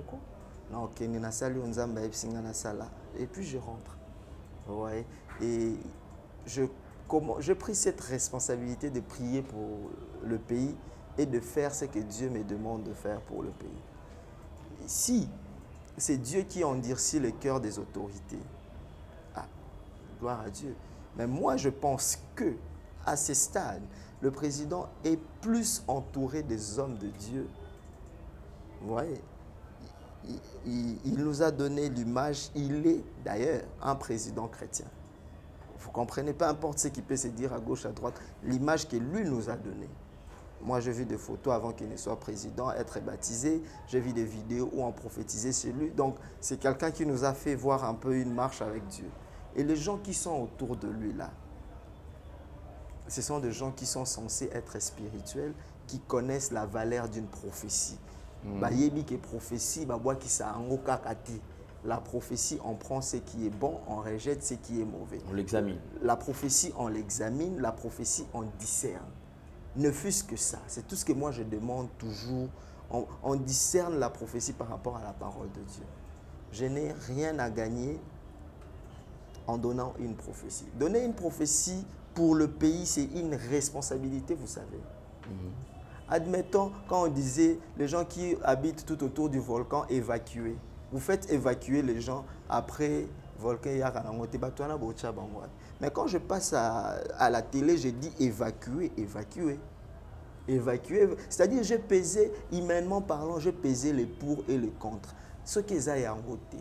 Speaker 1: Et puis je rentre. Ouais. Et j'ai pris cette responsabilité de prier pour le pays et de faire ce que Dieu me demande de faire pour le pays. Si c'est Dieu qui endurcit le cœur des autorités, ah, gloire à Dieu. Mais moi, je pense que à ce stade, le président est plus entouré des hommes de Dieu. Vous voyez, il nous a donné l'image, il est d'ailleurs un président chrétien. Vous comprenez, peu importe ce qui peut se dire à gauche, à droite, l'image que lui nous a donnée. Moi, j'ai vu des photos avant qu'il ne soit président, être baptisé. J'ai vu des vidéos où on prophétisait chez lui. Donc, c'est quelqu'un qui nous a fait voir un peu une marche avec Dieu. Et les gens qui sont autour de lui, là, ce sont des gens qui sont censés être spirituels, qui connaissent la valeur d'une prophétie. La prophétie, on prend ce qui est bon, on rejette ce qui est mauvais.
Speaker 2: On l'examine.
Speaker 1: La prophétie, on l'examine. La prophétie, on discerne. Ne fût-ce que ça. C'est tout ce que moi je demande toujours. On discerne la prophétie par rapport à la parole de Dieu. Je n'ai rien à gagner en donnant une prophétie. Donner une prophétie pour le pays, c'est une responsabilité, vous savez. Admettons, quand on disait les gens qui habitent tout autour du volcan, évacuer. Vous faites évacuer les gens, après volcan yaka nango te bato wana bocha bango. Mais quand je passe à la télé, je dis évacuer, évacuer. Évacuer, c'est-à-dire j'ai pesé, humainement parlant, j'ai pesé les pour et les contre. Ce qui est à côté.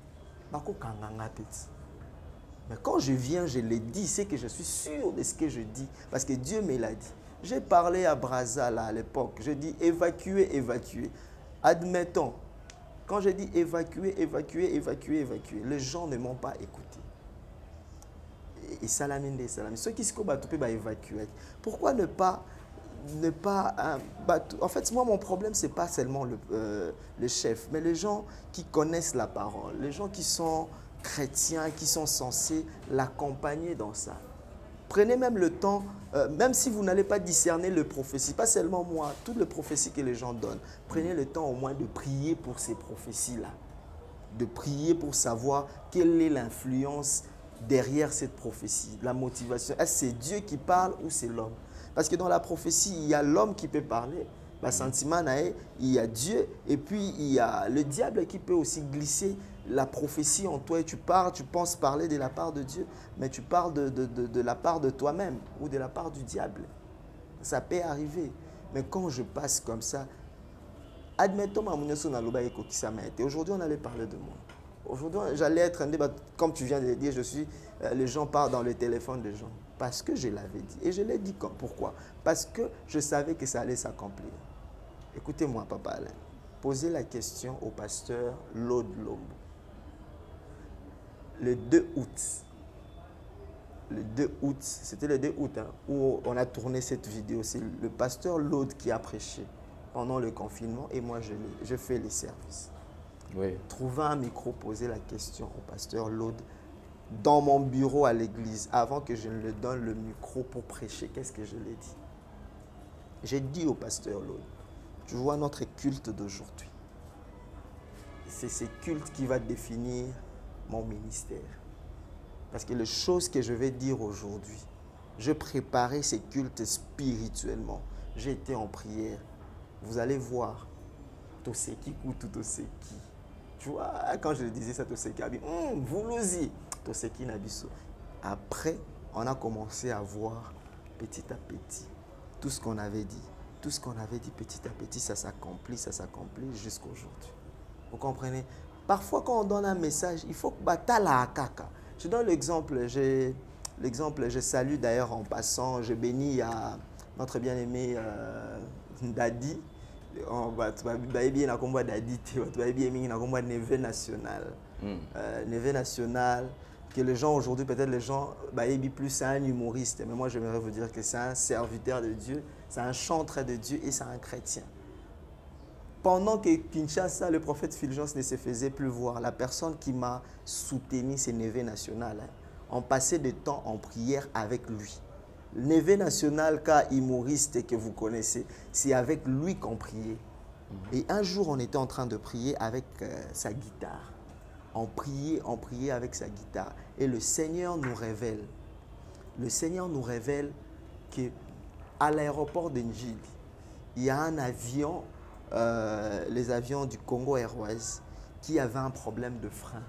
Speaker 1: Mais quand je viens, je le dis, c'est que je suis sûr de ce que je dis, parce que Dieu me l'a dit. J'ai parlé à Brazza là, à l'époque, je dis évacuer, évacuer. Admettons, quand je dis évacuer, évacuer, évacuer, évacuer, les gens ne m'ont pas écouté. Et salamine des salamines. Ceux qui se combattent peuvent évacuer. Pourquoi ne pas en fait, moi, mon problème, ce n'est pas seulement le chef, mais les gens qui connaissent la parole, les gens qui sont chrétiens, qui sont censés l'accompagner dans ça. Prenez même le temps, même si vous n'allez pas discerner le prophétie, pas seulement moi, toutes les prophéties que les gens donnent, prenez le temps au moins de prier pour ces prophéties-là, de prier pour savoir quelle est l'influence derrière cette prophétie, la motivation. Est-ce que c'est Dieu qui parle ou c'est l'homme? Parce que dans la prophétie, il y a l'homme qui peut parler, sentiment, il y a Dieu, et puis il y a le diable qui peut aussi glisser la prophétie en toi et tu parles, tu penses parler de la part de Dieu, mais tu parles de la part de toi-même ou de la part du diable. Ça peut arriver. Mais quand je passe comme ça, admettons, aujourd'hui on allait parler de moi. Aujourd'hui, j'allais être un débat, comme tu viens de le dire, les gens parlent dans le téléphone des gens. Parce que je l'avais dit. Et je l'ai dit pourquoi? Parce que je savais que ça allait s'accomplir. Écoutez-moi, Papa Alain. Posez la question au pasteur Lode Lombo. Le 2 août, c'était le 2 août où on a tourné cette vidéo. C'est le pasteur Lode qui a prêché pendant le confinement et moi je fais les services.
Speaker 2: Oui.
Speaker 1: Trouvant un micro, poser la question au pasteur Lode dans mon bureau à l'église, avant que je ne lui donne le micro pour prêcher. Qu'est-ce que je lui ai dit? J'ai dit au pasteur Lode, tu vois notre culte d'aujourd'hui. C'est ce culte qui va définir mon ministère. Parce que les choses que je vais dire aujourd'hui, je préparais ces cultes spirituellement. J'ai été en prière. Vous allez voir, Toseki ou Tutoseki. Tu vois, quand je le disais ça, Toseki a dit, vous l'osez. Toseki Nabiso. Après, on a commencé à voir petit à petit tout ce qu'on avait dit. Tout ce qu'on avait dit petit à petit, ça s'accomplit jusqu'à aujourd'hui. Vous comprenez? Parfois, quand on donne un message, il faut que batala kaka. Je donne l'exemple, je salue d'ailleurs en passant, je bénis à notre bien-aimé Dadi. Neve National. Neve National, que les gens aujourd'hui, peut-être les gens, plus c'est un humoriste, mais moi j'aimerais vous dire que c'est un serviteur de Dieu, c'est un chanteur de Dieu et c'est un chrétien. Pendant que Kinshasa, le prophète Fulgence ne se faisait plus voir, la personne qui m'a soutenu, c'est Neve National. On passait du temps en prière avec lui. Neve National, cas humoriste que vous connaissez, c'est avec lui qu'on priait. Et un jour, on était en train de prier avec sa guitare. On priait avec sa guitare. Et le Seigneur nous révèle qu'à l'aéroport de Njili, il y a un avion, les avions du Congo Airways, qui avait un problème de frein.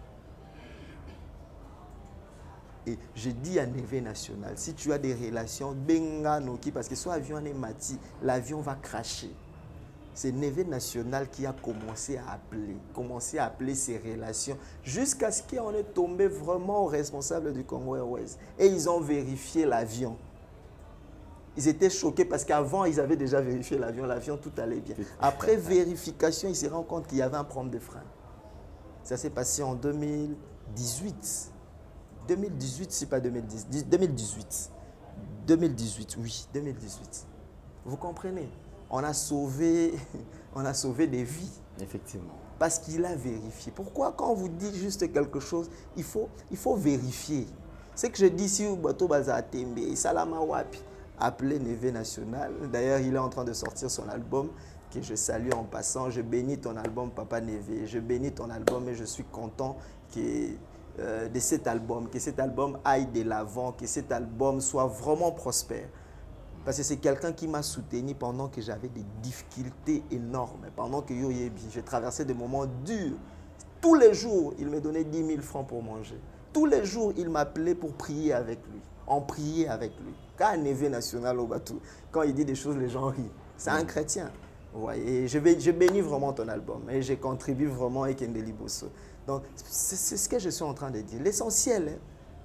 Speaker 1: Et je dis à Neve National, si tu as des relations, benga noki, parce que soit avion est mati, l'avion va cracher. C'est Neve National qui a commencé à appeler ses relations, jusqu'à ce qu'on est tombé vraiment au responsable du Congo Airways. Et ils ont vérifié l'avion. Ils étaient choqués parce qu'avant, ils avaient déjà vérifié l'avion, tout allait bien. Après vérification, ils se rendent compte qu'il y avait un problème de frein. Ça s'est passé en 2018. 2018, c'est pas 2010. 2018. 2018, oui, 2018. Vous comprenez? On a sauvé des vies.
Speaker 2: Effectivement.
Speaker 1: Parce qu'il a vérifié. Pourquoi quand on vous dit juste quelque chose, il faut vérifier. C'est que je dis si vous bateau baza tembe, salama wapi, appelez Neve National. D'ailleurs, il est en train de sortir son album que je salue en passant. Je bénis ton album, Papa Neve. Je bénis ton album et je suis content de cet album, que cet album aille de l'avant, que cet album soit vraiment prospère. Parce que c'est quelqu'un qui m'a soutenu pendant que j'avais des difficultés énormes, pendant que j'ai traversé des moments durs, Tous les jours, il me donnait 10 000 francs pour manger. Tous les jours, il m'appelait pour prier avec lui. On priait avec lui. Quand un éveil national au bateau, quand il dit des choses, les gens rient. C'est un chrétien. Ouais, et je bénis vraiment ton album. Et je contribue vraiment avec Kendeli Bosso. Donc, c'est ce que je suis en train de dire. L'essentiel,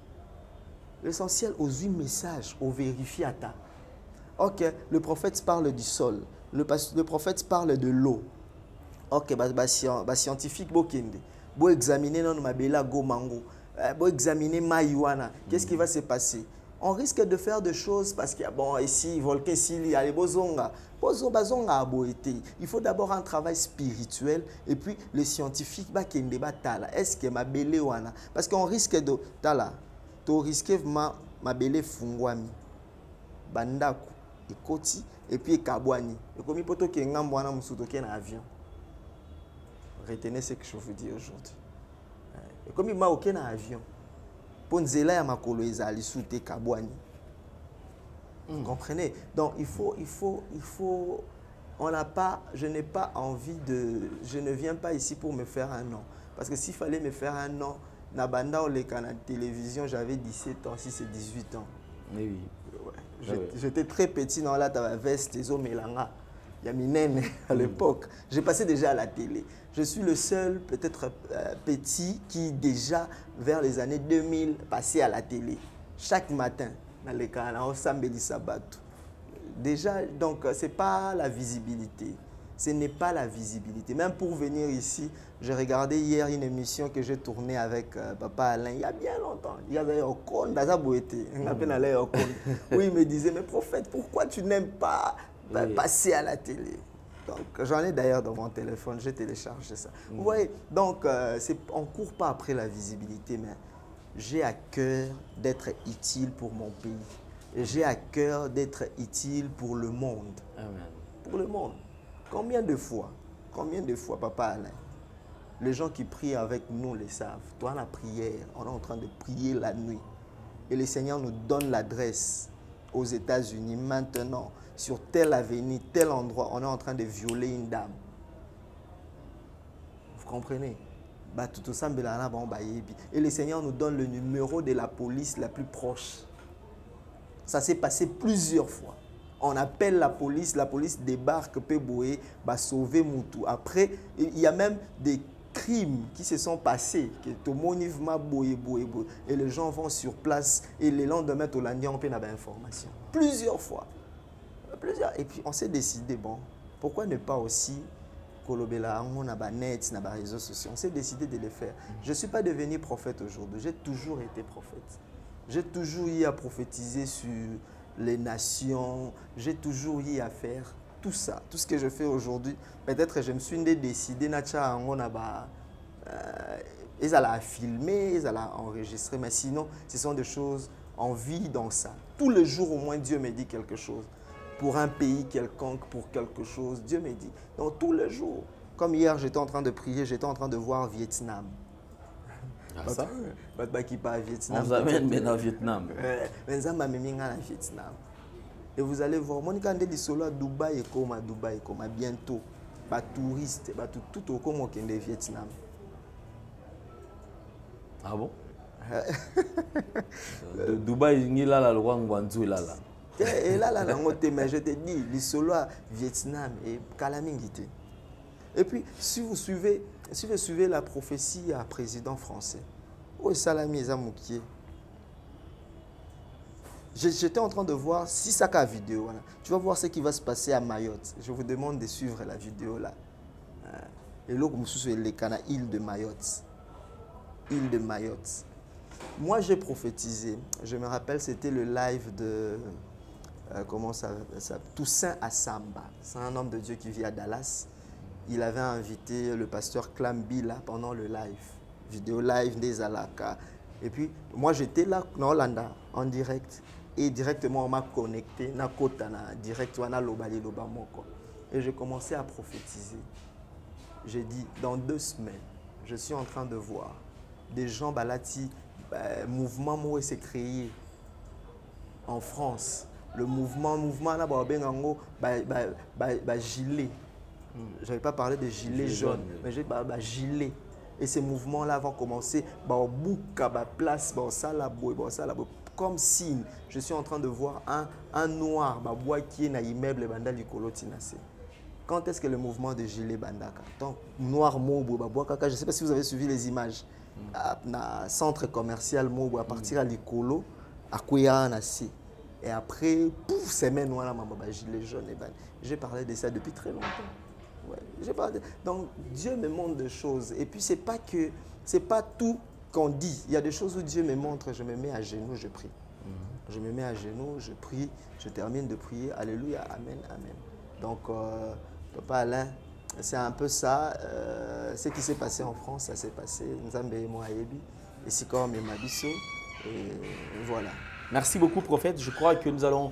Speaker 1: aux 8 messages, au vérifiata. Ok, le prophète parle du sol. Le prophète parle de l'eau. Ok, scientifique, bo examiner non mabela go mango. Bo examiner Maïwana. Qu'est-ce qui va se passer? On risque de faire des choses parce qu'il y a bon ici volcan ici il y a les bozonga. Bozonga a beau été. Il faut d'abord un travail spirituel et puis le scientifique va kende batala. Est-ce que ma belé wana parce qu'on risque de tala. To risque ma belé fungwami. Bandaku ekoti et puis kabwani. Et comme il peut que ngambo wana musuto ke na avion. Retenez ce que je vous dis aujourd'hui. Et comme il m'a aucun avion. Ponzela ya makolo ezali soute kabwani. Vous comprenez? Donc il faut on n'a pas, je n'ai pas envie de, je ne viens pas ici pour me faire un nom. Parce que s'il fallait me faire un nom, Nabanda ou les canaux de télévision, j'avais 17 ans, si c'est 18 ans.
Speaker 2: Oui, oui.
Speaker 1: Ouais. J'étais très petit dans la veste, les hommes Melanga. Il y a Minene à l'époque. J'ai passé déjà à la télé. Je suis le seul, peut-être petit, qui déjà, vers les années 2000, passait à la télé. Chaque matin, dans les canaux, Sambeli Sabato. Déjà, donc, ce n'est pas la visibilité. Ce n'est pas la visibilité. Même pour venir ici, j'ai regardé hier une émission que j'ai tournée avec Papa Alain, il y a bien longtemps. Il y avait Okon, Dazaboété. Oui, il me disait, mais prophète, pourquoi tu n'aimes pas passer à la télé? Donc, j'en ai d'ailleurs dans mon téléphone, j'ai téléchargé ça. Vous voyez, donc, on ne court pas après la visibilité, mais j'ai à cœur d'être utile pour mon pays. J'ai à cœur d'être utile pour le monde.
Speaker 2: Amen.
Speaker 1: Pour le monde. Combien de fois, Papa Alain, les gens qui prient avec nous le savent. Toi, la prière, on est en train de prier la nuit. Et le Seigneur nous donne l'adresse aux États-Unis maintenant. Sur telle avenue, tel endroit, on est en train de violer une dame. Vous comprenez? Et le Seigneur nous donne le numéro de la police la plus proche. Ça s'est passé plusieurs fois. On appelle la police débarque, peut bouer, va sauver Moutou. Après, il y a même des crimes qui se sont passés, que tout le monde va bouer. Et les gens vont sur place et le lendemain, on peut avoir information. Plusieurs fois. Et puis on s'est décidé, bon, pourquoi ne pas aussi kolobela on a net, na réseaux sociaux. On s'est décidé de le faire. Je ne suis pas devenu prophète aujourd'hui, j'ai toujours été prophète. J'ai toujours eu à prophétiser sur les nations, j'ai toujours eu à faire tout ça, tout ce que je fais aujourd'hui. Peut-être que je me suis décidé, ils allaient filmer, ils allaient enregistrer, mais sinon, ce sont des choses, on vit dans ça. Tous les jours, au moins, Dieu me dit quelque chose. Pour un pays quelconque, pour quelque chose, Dieu me dit. Donc, tous les jours. Comme hier, j'étais en train de prier, j'étais en train de voir Vietnam.
Speaker 2: Ah, ça?
Speaker 1: Vietnam.
Speaker 2: On vous amène maintenant au Vietnam.
Speaker 1: Et vous allez voir, Monica Ndeli Solo à Dubaï et comme bientôt, les touristes, tout au comme au Vietnam.
Speaker 2: Ah bon? Dubaï, il y a la loi Ngwanzu là.
Speaker 1: Et là, mais je te dis, les Solo à Vietnam et Kalamingite. Et puis, si vous suivez la prophétie à président français, où est Salami Zamoukié? J'étais en train de voir, si ça a vidéo, voilà. Tu vas voir ce qui va se passer à Mayotte. Je vous demande de suivre la vidéo là. Et là, comme c'est les canaux, île de Mayotte. Île de Mayotte. Moi, j'ai prophétisé. Je me rappelle, c'était le live de Toussaint Assamba. C'est un homme de Dieu qui vit à Dallas. Il avait invité le pasteur Klambila pendant le live. Vidéo live des Alaka. Et puis, moi, j'étais là, en Hollande, en direct. Et directement, on m'a connecté, directement, et j'ai commencé à prophétiser. J'ai dit, dans 2 semaines, je suis en train de voir des gens, mouvement où s'est créé en France. Le mouvement là, gilet. Je n'avais pas parlé de gilet jaune, mais j'ai gilet. Et ces mouvements-là vont commencer, place, comme signe. Je suis en train de voir un noir qui est dans l'immeuble Bandali Kolotinase. Quand est-ce que le mouvement de Gilet Bandaka? Donc, noir Mobo, je ne sais pas si vous avez suivi les images. Dans le centre commercial Mobo, à partir de l'Ikolo, à Kouyanasi. Et après, pouf, semaine, voilà, Gilet jaune. J'ai parlé de ça depuis très longtemps. Ouais, donc, Dieu me montre des choses. Et puis, c'est pas tout qu'on dit. Il y a des choses où Dieu me montre, je me mets à genoux, je prie. Je me mets à genoux, je prie, je termine de prier. Alléluia, amen, amen. Donc, Papa Alain, c'est un peu ça. Ce qui s'est passé en France, ça s'est passé. Nzambe et Moayebi, et Sikor et Mabiso. Et voilà.
Speaker 2: Merci beaucoup, prophète. Je crois que nous allons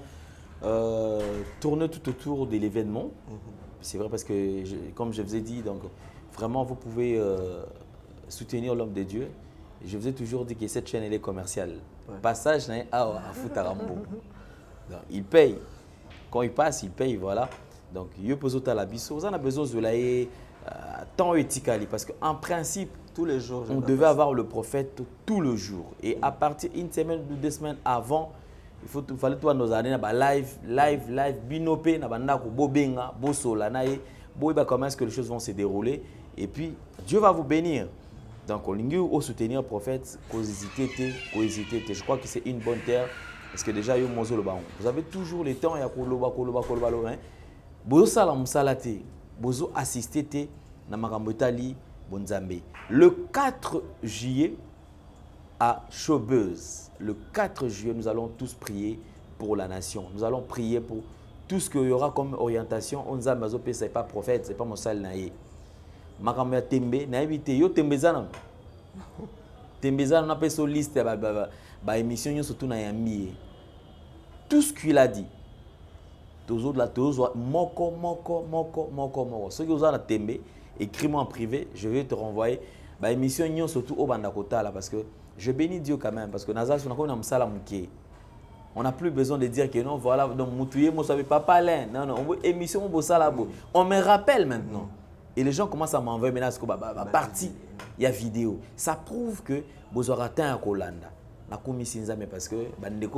Speaker 2: tourner tout autour de l'événement. C'est vrai parce que, comme je vous ai dit, donc, vraiment, vous pouvez soutenir l'homme de Dieu. Je vous ai toujours dit que cette chaîne elle est commerciale. Ouais. Passage, à Foutarambo. Il paye. Quand il passe, il paye, voilà. Donc, il pose au labisso. Vous en avez besoin de l'aïe tant éthiquement parce qu'en principe,
Speaker 1: tous les jours,
Speaker 2: on devait avoir le prophète tout le jour. Et à partir d'une semaine ou 2 semaines avant, il fallait toi nos années live binopé na banda ko bobenga bosola nae boiba comment est-ce que les choses vont se dérouler et puis Dieu va vous bénir. Donc on lingue au soutenir prophète hésiter. Je crois que c'est une bonne terre parce que déjà yo mozo le baon. Vous avez toujours le temps ya koloba hein. Bozo sala musalate, bozo assister te na makambo tali bonzambe. Le 4 juillet à Showbuzz. Le 4 juillet, nous allons tous prier pour la nation. Nous allons prier pour tout ce qu'il y aura comme orientation. On ne c'est pas prophète, ce n'est pas mon sal naïe. Makamya tembe, naïbité, yo tembezana. Tembezana, on appelle ça liste, émission, surtout na yambi. Tout ce qu'il a dit. Tous autres là, moko. Ceux qui ont la tembe, écris-moi en privé, je vais te renvoyer. Émission, surtout au bandakota là, parce que je bénis Dieu quand même parce que on n'a plus besoin de dire que non, voilà, donc Moutouye, moi, ça ne veut pas parler. Non, émission, on me rappelle maintenant. Et les gens commencent à m'envoyer maintenant parce que partie, il y a vidéo. Ça prouve que vous aurez atteint à Kolanda. Parce que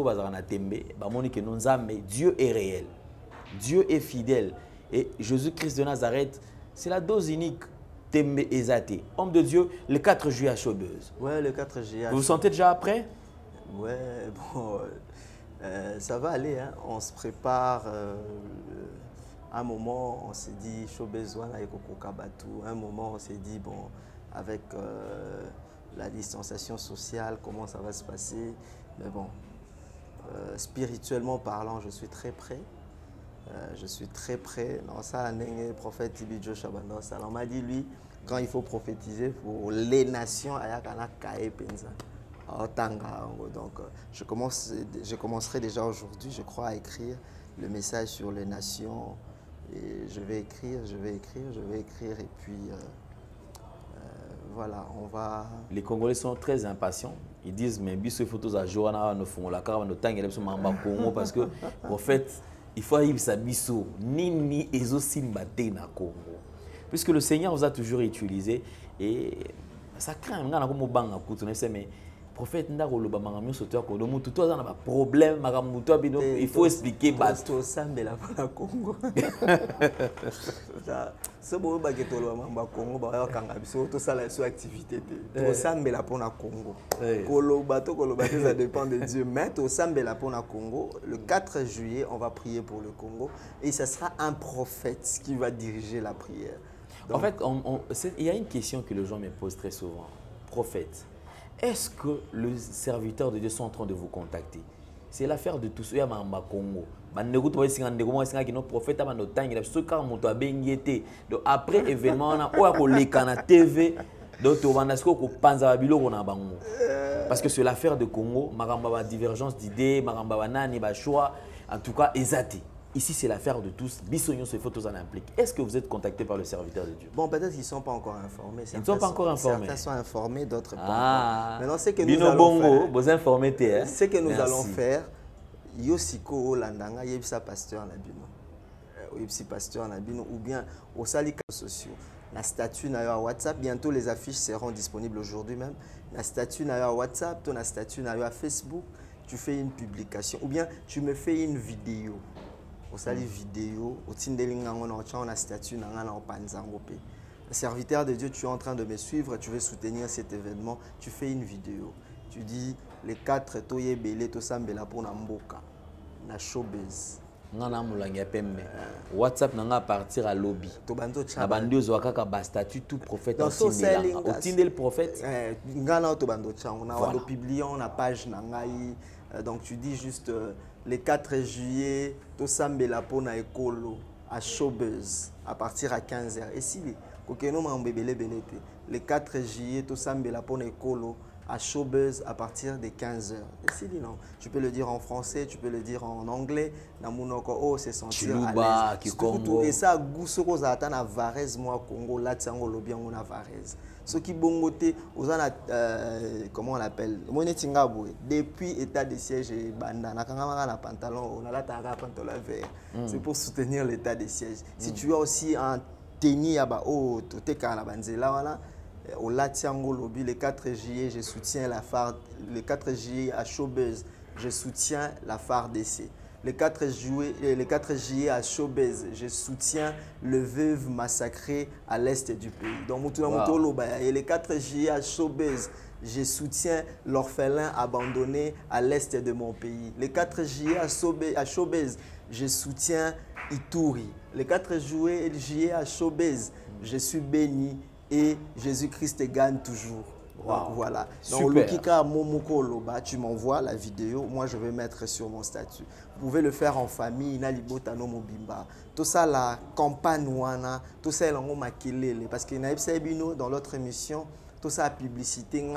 Speaker 2: Dieu est réel. Dieu est fidèle. Et Jésus-Christ de Nazareth, c'est la dose unique. Tembe Ezate, homme de Dieu, le 4 juillet à Showbuzz.
Speaker 1: Ouais, le 4 juillet.
Speaker 2: Vous vous sentez déjà prêt?
Speaker 1: Ouais, bon, ça va aller. Hein. On se prépare. Un moment, on s'est dit Showbuzz avec Kokokabatu. Un moment, on s'est dit, bon, avec la distanciation sociale, comment ça va se passer. Mais bon, spirituellement parlant, je suis très prêt. Je suis très prêt. Non, ça, le prophète Tibidjo Chabando, on m'a dit, lui, quand il faut prophétiser pour les nations, donc, je commencerai déjà aujourd'hui, je crois, à écrire le message sur les nations. Et je vais écrire. Et puis, voilà, on va...
Speaker 2: Les Congolais sont très impatients. Ils disent, mais bis photos à Joana, nous font la carte, nous Congo parce que, en fait, il faut arriver à biso nini ezosimbate na Congo. Puisque le Seigneur vous a toujours utilisé et ça craint ngana ko mobanga kutu na mais prophète ndako loba mangamio soteur ko do mutu to za na ba problème magamutu abino il faut expliquer
Speaker 1: bato sambela na Congo. Ça c'est bon ba keto loba mamba Congo ba kanga biso to sala so activité to sambela pona Congo. Koloba to koloba ça dépend de Dieu mais to sambela pona Congo. Le 4 juillet, on va prier pour le Congo et ça sera un prophète qui va diriger la prière.
Speaker 2: Donc, en fait, il y a une question que les gens me posent très souvent. Prophète, est-ce que les serviteurs de Dieu sont en train de vous contacter? C'est l'affaire de tous. Il y a un Congo. Donc après événement, on a TV. Parce que c'est l'affaire de Congo. Maramba divergence d'idées, maramba nani choix. En tout cas, exaté. Ici, c'est l'affaire de tous. Bissognon, ces photos en impliquent. Est-ce que vous êtes contacté par le serviteur de Dieu?
Speaker 1: Bon, peut-être qu'ils ne sont pas encore informés.
Speaker 2: Ils ne sont pas encore informés.
Speaker 1: Certains sont informés, d'autres pas.
Speaker 2: Ah.
Speaker 1: Maintenant, ce que nous allons faire,
Speaker 2: vous informez, hein?
Speaker 1: Ce que nous allons faire, Yosiko Landanga, Yebsa pasteur Nabino. Yebsi pasteur Nabino, ou bien au syndicats sociaux. na statut na WhatsApp. Bientôt, les affiches seront disponibles aujourd'hui même. Na statut na WhatsApp, ton statut na Facebook. Tu fais une publication ou bien tu me fais une vidéo. Au sali vidéo, au tindelinga on a statut na panzango pe. Serviteur de Dieu, tu es en train de me suivre, tu veux soutenir cet événement, tu fais une vidéo. Tu dis les 4 toye belé to sambela pour na mboka na showbiz.
Speaker 2: Ngana mulanga pembe. WhatsApp nanga partir à lobby.
Speaker 1: To bando cha.
Speaker 2: Na bandi ozwaka ka ba statut tout prophète
Speaker 1: en
Speaker 2: tindela. Au tindel prophète.
Speaker 1: Ngana to bando cha, on a publié na page na ngai. Donc tu dis juste les 4 juillet to sambela pour na ekolo à showbiz à partir à 15h. Et si les 4 juillet, tout ça, à showbiz à partir de 15h. Et si non, tu peux le dire en français, tu peux le dire en anglais. Oh, c'est sentir à l'aise. Et ça, Goussoro Zatana Varese, moi, Congo, Latsango, Lobian, on a Varese. Ce qui bongoté, comment on l'appelle? Depuis l'état de siège, on a pantalon, on a la pantalon vert. C'est pour soutenir l'état de siège. Si tu as aussi un tennis, oh, tout est quand la banzela, voilà. Au Latiango Lobby, le 4 juillet, je soutiens la phare. Le 4 juillet à Showbiz, je soutiens la phare d'essai. Le 4 juillet à Showbiz, je soutiens le veuve massacré à l'est du pays. Donc, et le 4 juillet à Showbiz, je soutiens l'orphelin abandonné à l'est de mon pays. Le 4 juillet à Showbiz, je soutiens Ituri. Le 4 juillet à Showbiz, je suis béni. Et Jésus-Christ gagne toujours. Wow. Voilà. Donc, Lokika Momoko, tu m'envoies la vidéo. Moi, je vais mettre sur mon statut. Vous pouvez le faire en famille. Tout ça, la campagne, tout ça, parce que dans l'autre émission, tout ça, la publicité,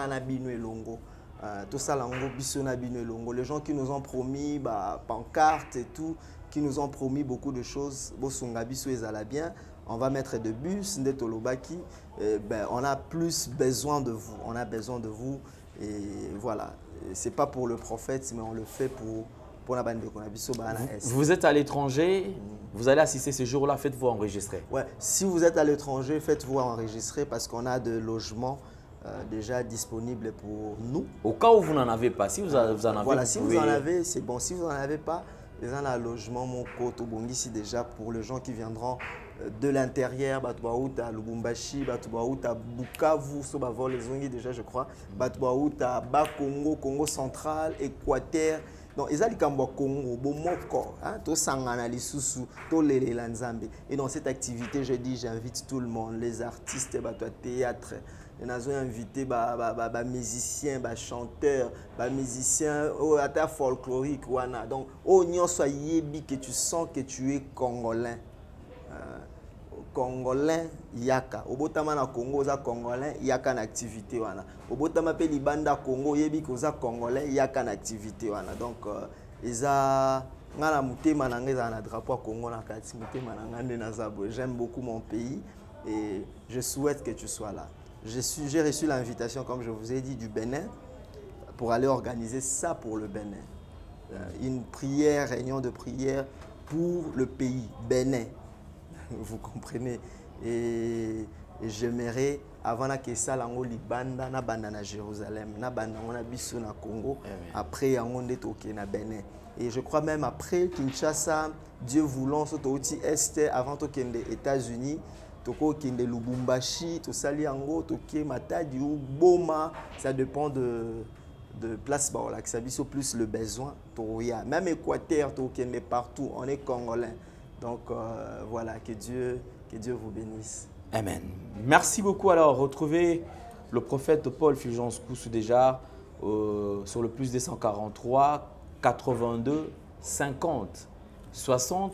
Speaker 1: tout ça, les gens qui nous ont promis pancartes et tout, qui nous ont promis beaucoup de choses, bien. On va mettre des bus, on a plus besoin de vous. On a besoin de vous. Et voilà. Ce n'est pas pour le prophète, mais on le fait pour la bande de Konabiso.
Speaker 2: Vous êtes à l'étranger, vous allez assister ce jour-là, faites-vous enregistrer.
Speaker 1: Ouais. Si vous êtes à l'étranger, faites-vous enregistrer parce qu'on a des logements déjà disponibles pour nous.
Speaker 2: Au cas où vous n'en avez pas, si vous en avez,
Speaker 1: voilà, si vous en avez, c'est bon. Si vous n'en avez pas, les gens à logement, mon côte, ici déjà pour les gens qui viendront de l'intérieur, Batouaouta, Lubumbashi, Batouaouta, Bukavu, Sobavol, les Ongi déjà je crois, Batouaouta, Bas-Congo, Congo central, Équateur. Donc, ils ont Congo, Bomoko, tout Sangana, les Soussou, tout les Lanzambe. Et dans cette activité, je dis, j'invite tout le monde, les artistes, théâtre. Nous avons invité les musiciens, les chanteurs, les musiciens folkloriques. Donc, que tu sens que tu es congolais. Congolais, yaka. Au botama na Congo, za congolais, yaka na activité wana. Au botama pe libanda Congo, yebi ko za congolais, yaka na activité wana. Donc, eza ngala mutema na ngeza na drapeau Congo na kati mutema na ngande na zabo. J'aime beaucoup mon pays et je souhaite que tu sois là. J'ai reçu l'invitation, comme je vous ai dit, du Bénin pour aller organiser ça pour le Bénin. Une prière, réunion de prière pour le pays Bénin. Vous comprenez? Et j'aimerais, avant que ça, l'ango libanda na banda na Jérusalem, na banda na biso na Congo, après yango nde toke na Bénin. Et je crois même après Kinshasa, Dieu voulant, surtout est avant toke des États-Unis, toko kende Lubumbashi, to sali yango, toke Matadi ou Boma, ça dépend de place baola, que ça biso plus le besoin. Même Équateur, toke partout, on est congolais. Donc voilà, que Dieu vous bénisse.
Speaker 2: Amen. Merci beaucoup. Alors, retrouvez le prophète Paul Fulgence Koussou déjà sur le plus 243 82 50 60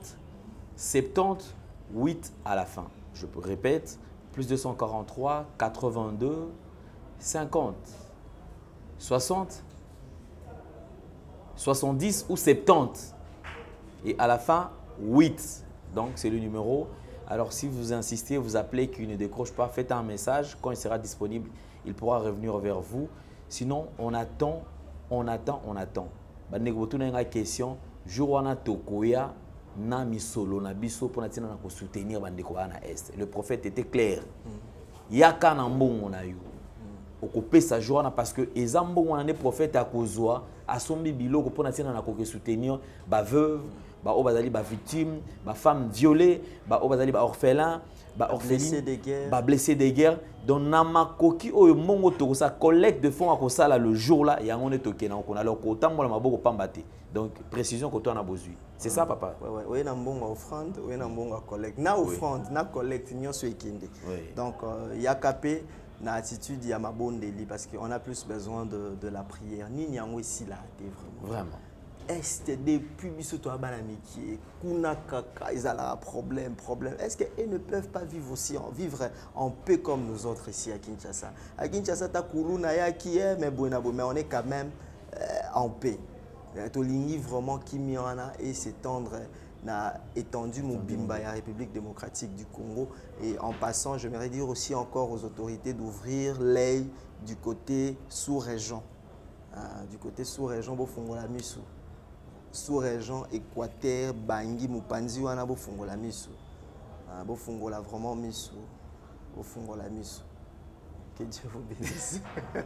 Speaker 2: 70 8 à la fin. Je répète, plus 243 82 50 60 70 ou 70 et à la fin 8. Donc, c'est le numéro. Alors, si vous insistez, vous appelez, qu'il ne décroche pas, faites un message. Quand il sera disponible, il pourra revenir vers vous. Sinon, on attend. Question. Jour wana tokoya na misolo na biso pour natina na ko soutenir bandeko na est. Le prophète était clair. Yaka na mbongo na yo. Okopesa joie parce que ezambongo na ne prophète akozwa asombi biloko pour natina na ko soutenir ba veuve, ba obazali ba victime, ba femme violée, ba obazali ba orphelin, ba orpheline, ba blessé de guerre. Donc namakoki oyo mongo to sa collecte de fonds akosala le jour là yango ne tokena on a leur kotambola maboko pambate. Donc précision que toi on a besoin. C'est ça papa.
Speaker 1: Ouais ouais, na mbongo offrande, ouais na mbongo collecte. Na offrande, na collecte nyonso ekende. Donc yakapé na attitude ya mabondeli parce qu'on a plus besoin de la prière. Ni nyango ici là,
Speaker 2: vraiment.
Speaker 1: Est-ce depuis biso to abana miki kuna kaka ils ont un problème. Est-ce qu'ils ne peuvent pas vivre aussi vivre en paix comme nous autres ici à Kinshasa? À Kinshasa ta kuluna ya qui est mais on est quand même en paix. Tolingi vraiment qui miana et s'étendre na étendu Mobimba la République démocratique du Congo et en passant j'aimerais dire aussi encore aux autorités d'ouvrir l'œil du côté sous-région. Du côté sous-région Bofongola Misu. Sous-région Équateur, Bangui, Mupanzi, wana bofungola misu. Bofungola vraiment misu. Bofungola misu. Que Dieu vous bénisse.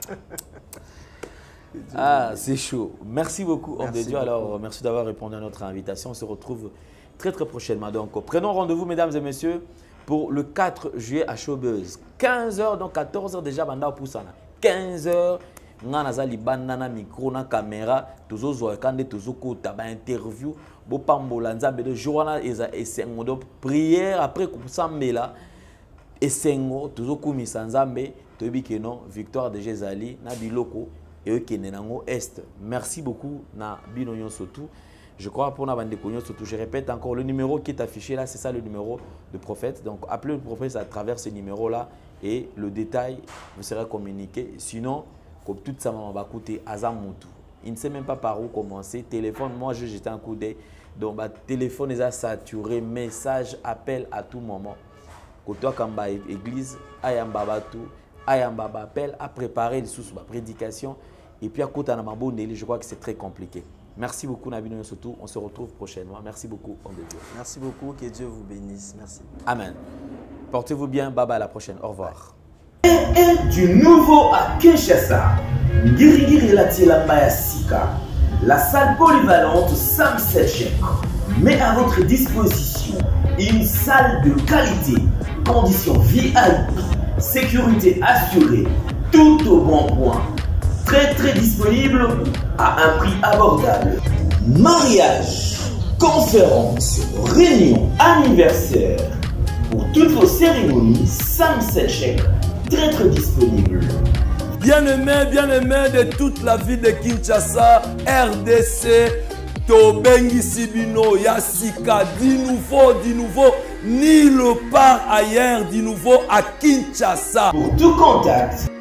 Speaker 2: Ah, c'est chaud. Merci beaucoup, homme de Dieu. Alors, merci d'avoir répondu à notre invitation. On se retrouve très prochainement. Donc, prenons rendez-vous, mesdames et messieurs, pour le 4 juillet à Showbuzz. 15h, donc 14h déjà, Banda Poussana. 15h. Nga nazali banana micro na caméra toujours zo kande toujours kota ba interview bo pambola nzambe de journal eza esengo de prière après kusambela esengo toujours kumisa nzambe toyebi ke non victoire de Jézali na biloko et kene nango est. Merci beaucoup na bino nyonso tout. Je crois pour na bande konyo surtout je répète encore le numéro qui est affiché là c'est ça le numéro de prophète. Donc appelez le prophète à travers ce numéro là et le détail vous sera communiqué sinon comme tout ça m'a coûté Azamutu. Il ne sait même pas par où commencer. Téléphone, moi je jetais un coup d'œil. Donc le téléphone est saturé, message, appel à tout moment. Quand toi quand bah église, ayamba batu, ayamba appel à préparer les sous ma prédication et puis à côté na mabondeli, je crois que c'est très compliqué. Merci beaucoup Nabino surtout, on se retrouve prochainement. Merci beaucoup homme de Dieu.
Speaker 1: Merci beaucoup, que Dieu vous bénisse. Merci.
Speaker 2: Amen. Portez-vous bien, bye bye, à la prochaine. Au revoir.
Speaker 8: Du nouveau à Kinshasa, Ngirigiri Latilamba Sika, la salle polyvalente Sam Selchek met à votre disposition une salle de qualité, conditions VIP, sécurité assurée, tout au bon point, très disponible à un prix abordable. Mariage, conférences, réunions, anniversaires, pour toutes vos cérémonies, Sam Selchek très disponible.
Speaker 9: Bien-aimés de toute la ville de Kinshasa, RDC, Tobengi Sibino, Yassika, du nouveau, nulle part ailleurs, du nouveau à Kinshasa.
Speaker 8: Pour tout contact.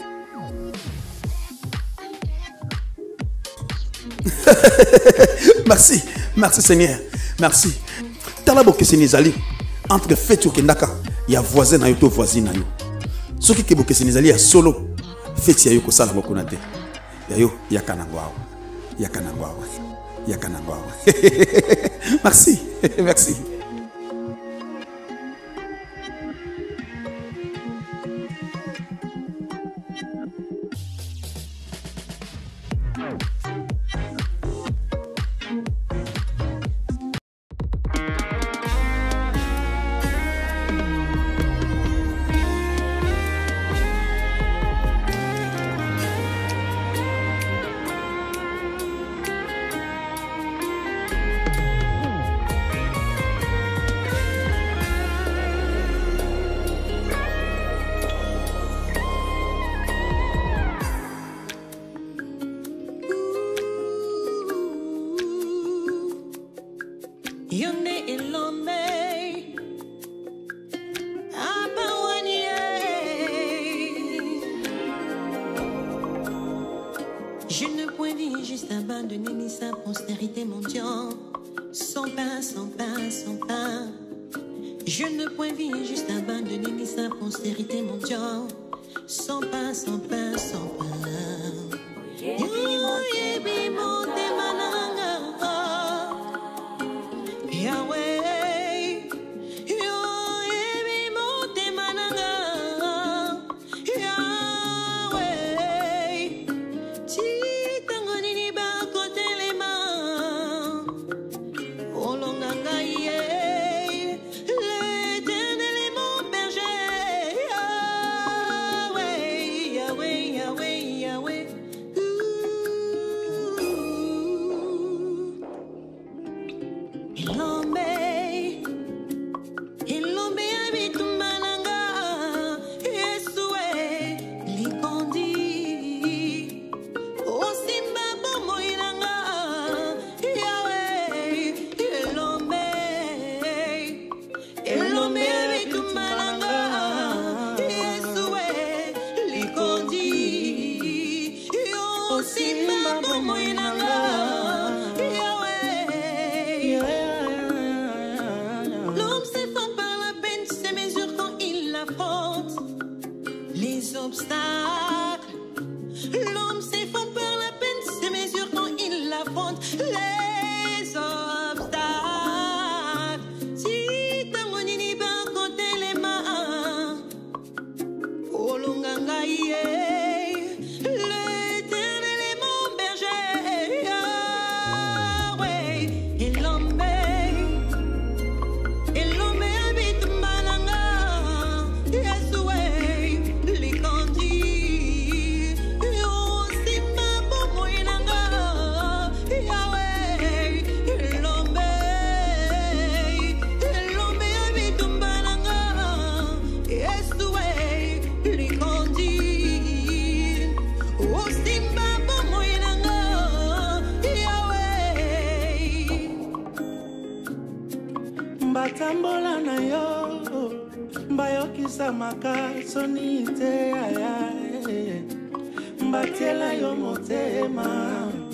Speaker 10: Merci Seigneur, merci. Talabo que Sénézali, entre Fétou Kendaka, il y a voisin na yo, voisine na yo. Ce qui est Sénézali a solo fait ya yo ko sala moko na te. Ya yo yakanangwa. Merci.
Speaker 7: Je ne puis vivre juste abandonner ni sa postérité mendiant. Sans pain. Je ne puis vivre juste abandonner ni sa postérité mendiant. Sans pain. Yahweh les obstacles. L'homme s'est fait peur, la peine se mesure quand il affronte les obstacles. Si tango nini ba côté les mains, olunganga yé, l'Éternel est mon berger, Yahweh, et l'homme habite malanga, Yahweh, les candis, Yosima Bomoinanga, Yahweh, l'homme habite malanga, Yahweh, les candis, Yosima Bomoinanga, Yahweh.
Speaker 11: Batambola na yo bayokisa makasoni te aya batiela yo motema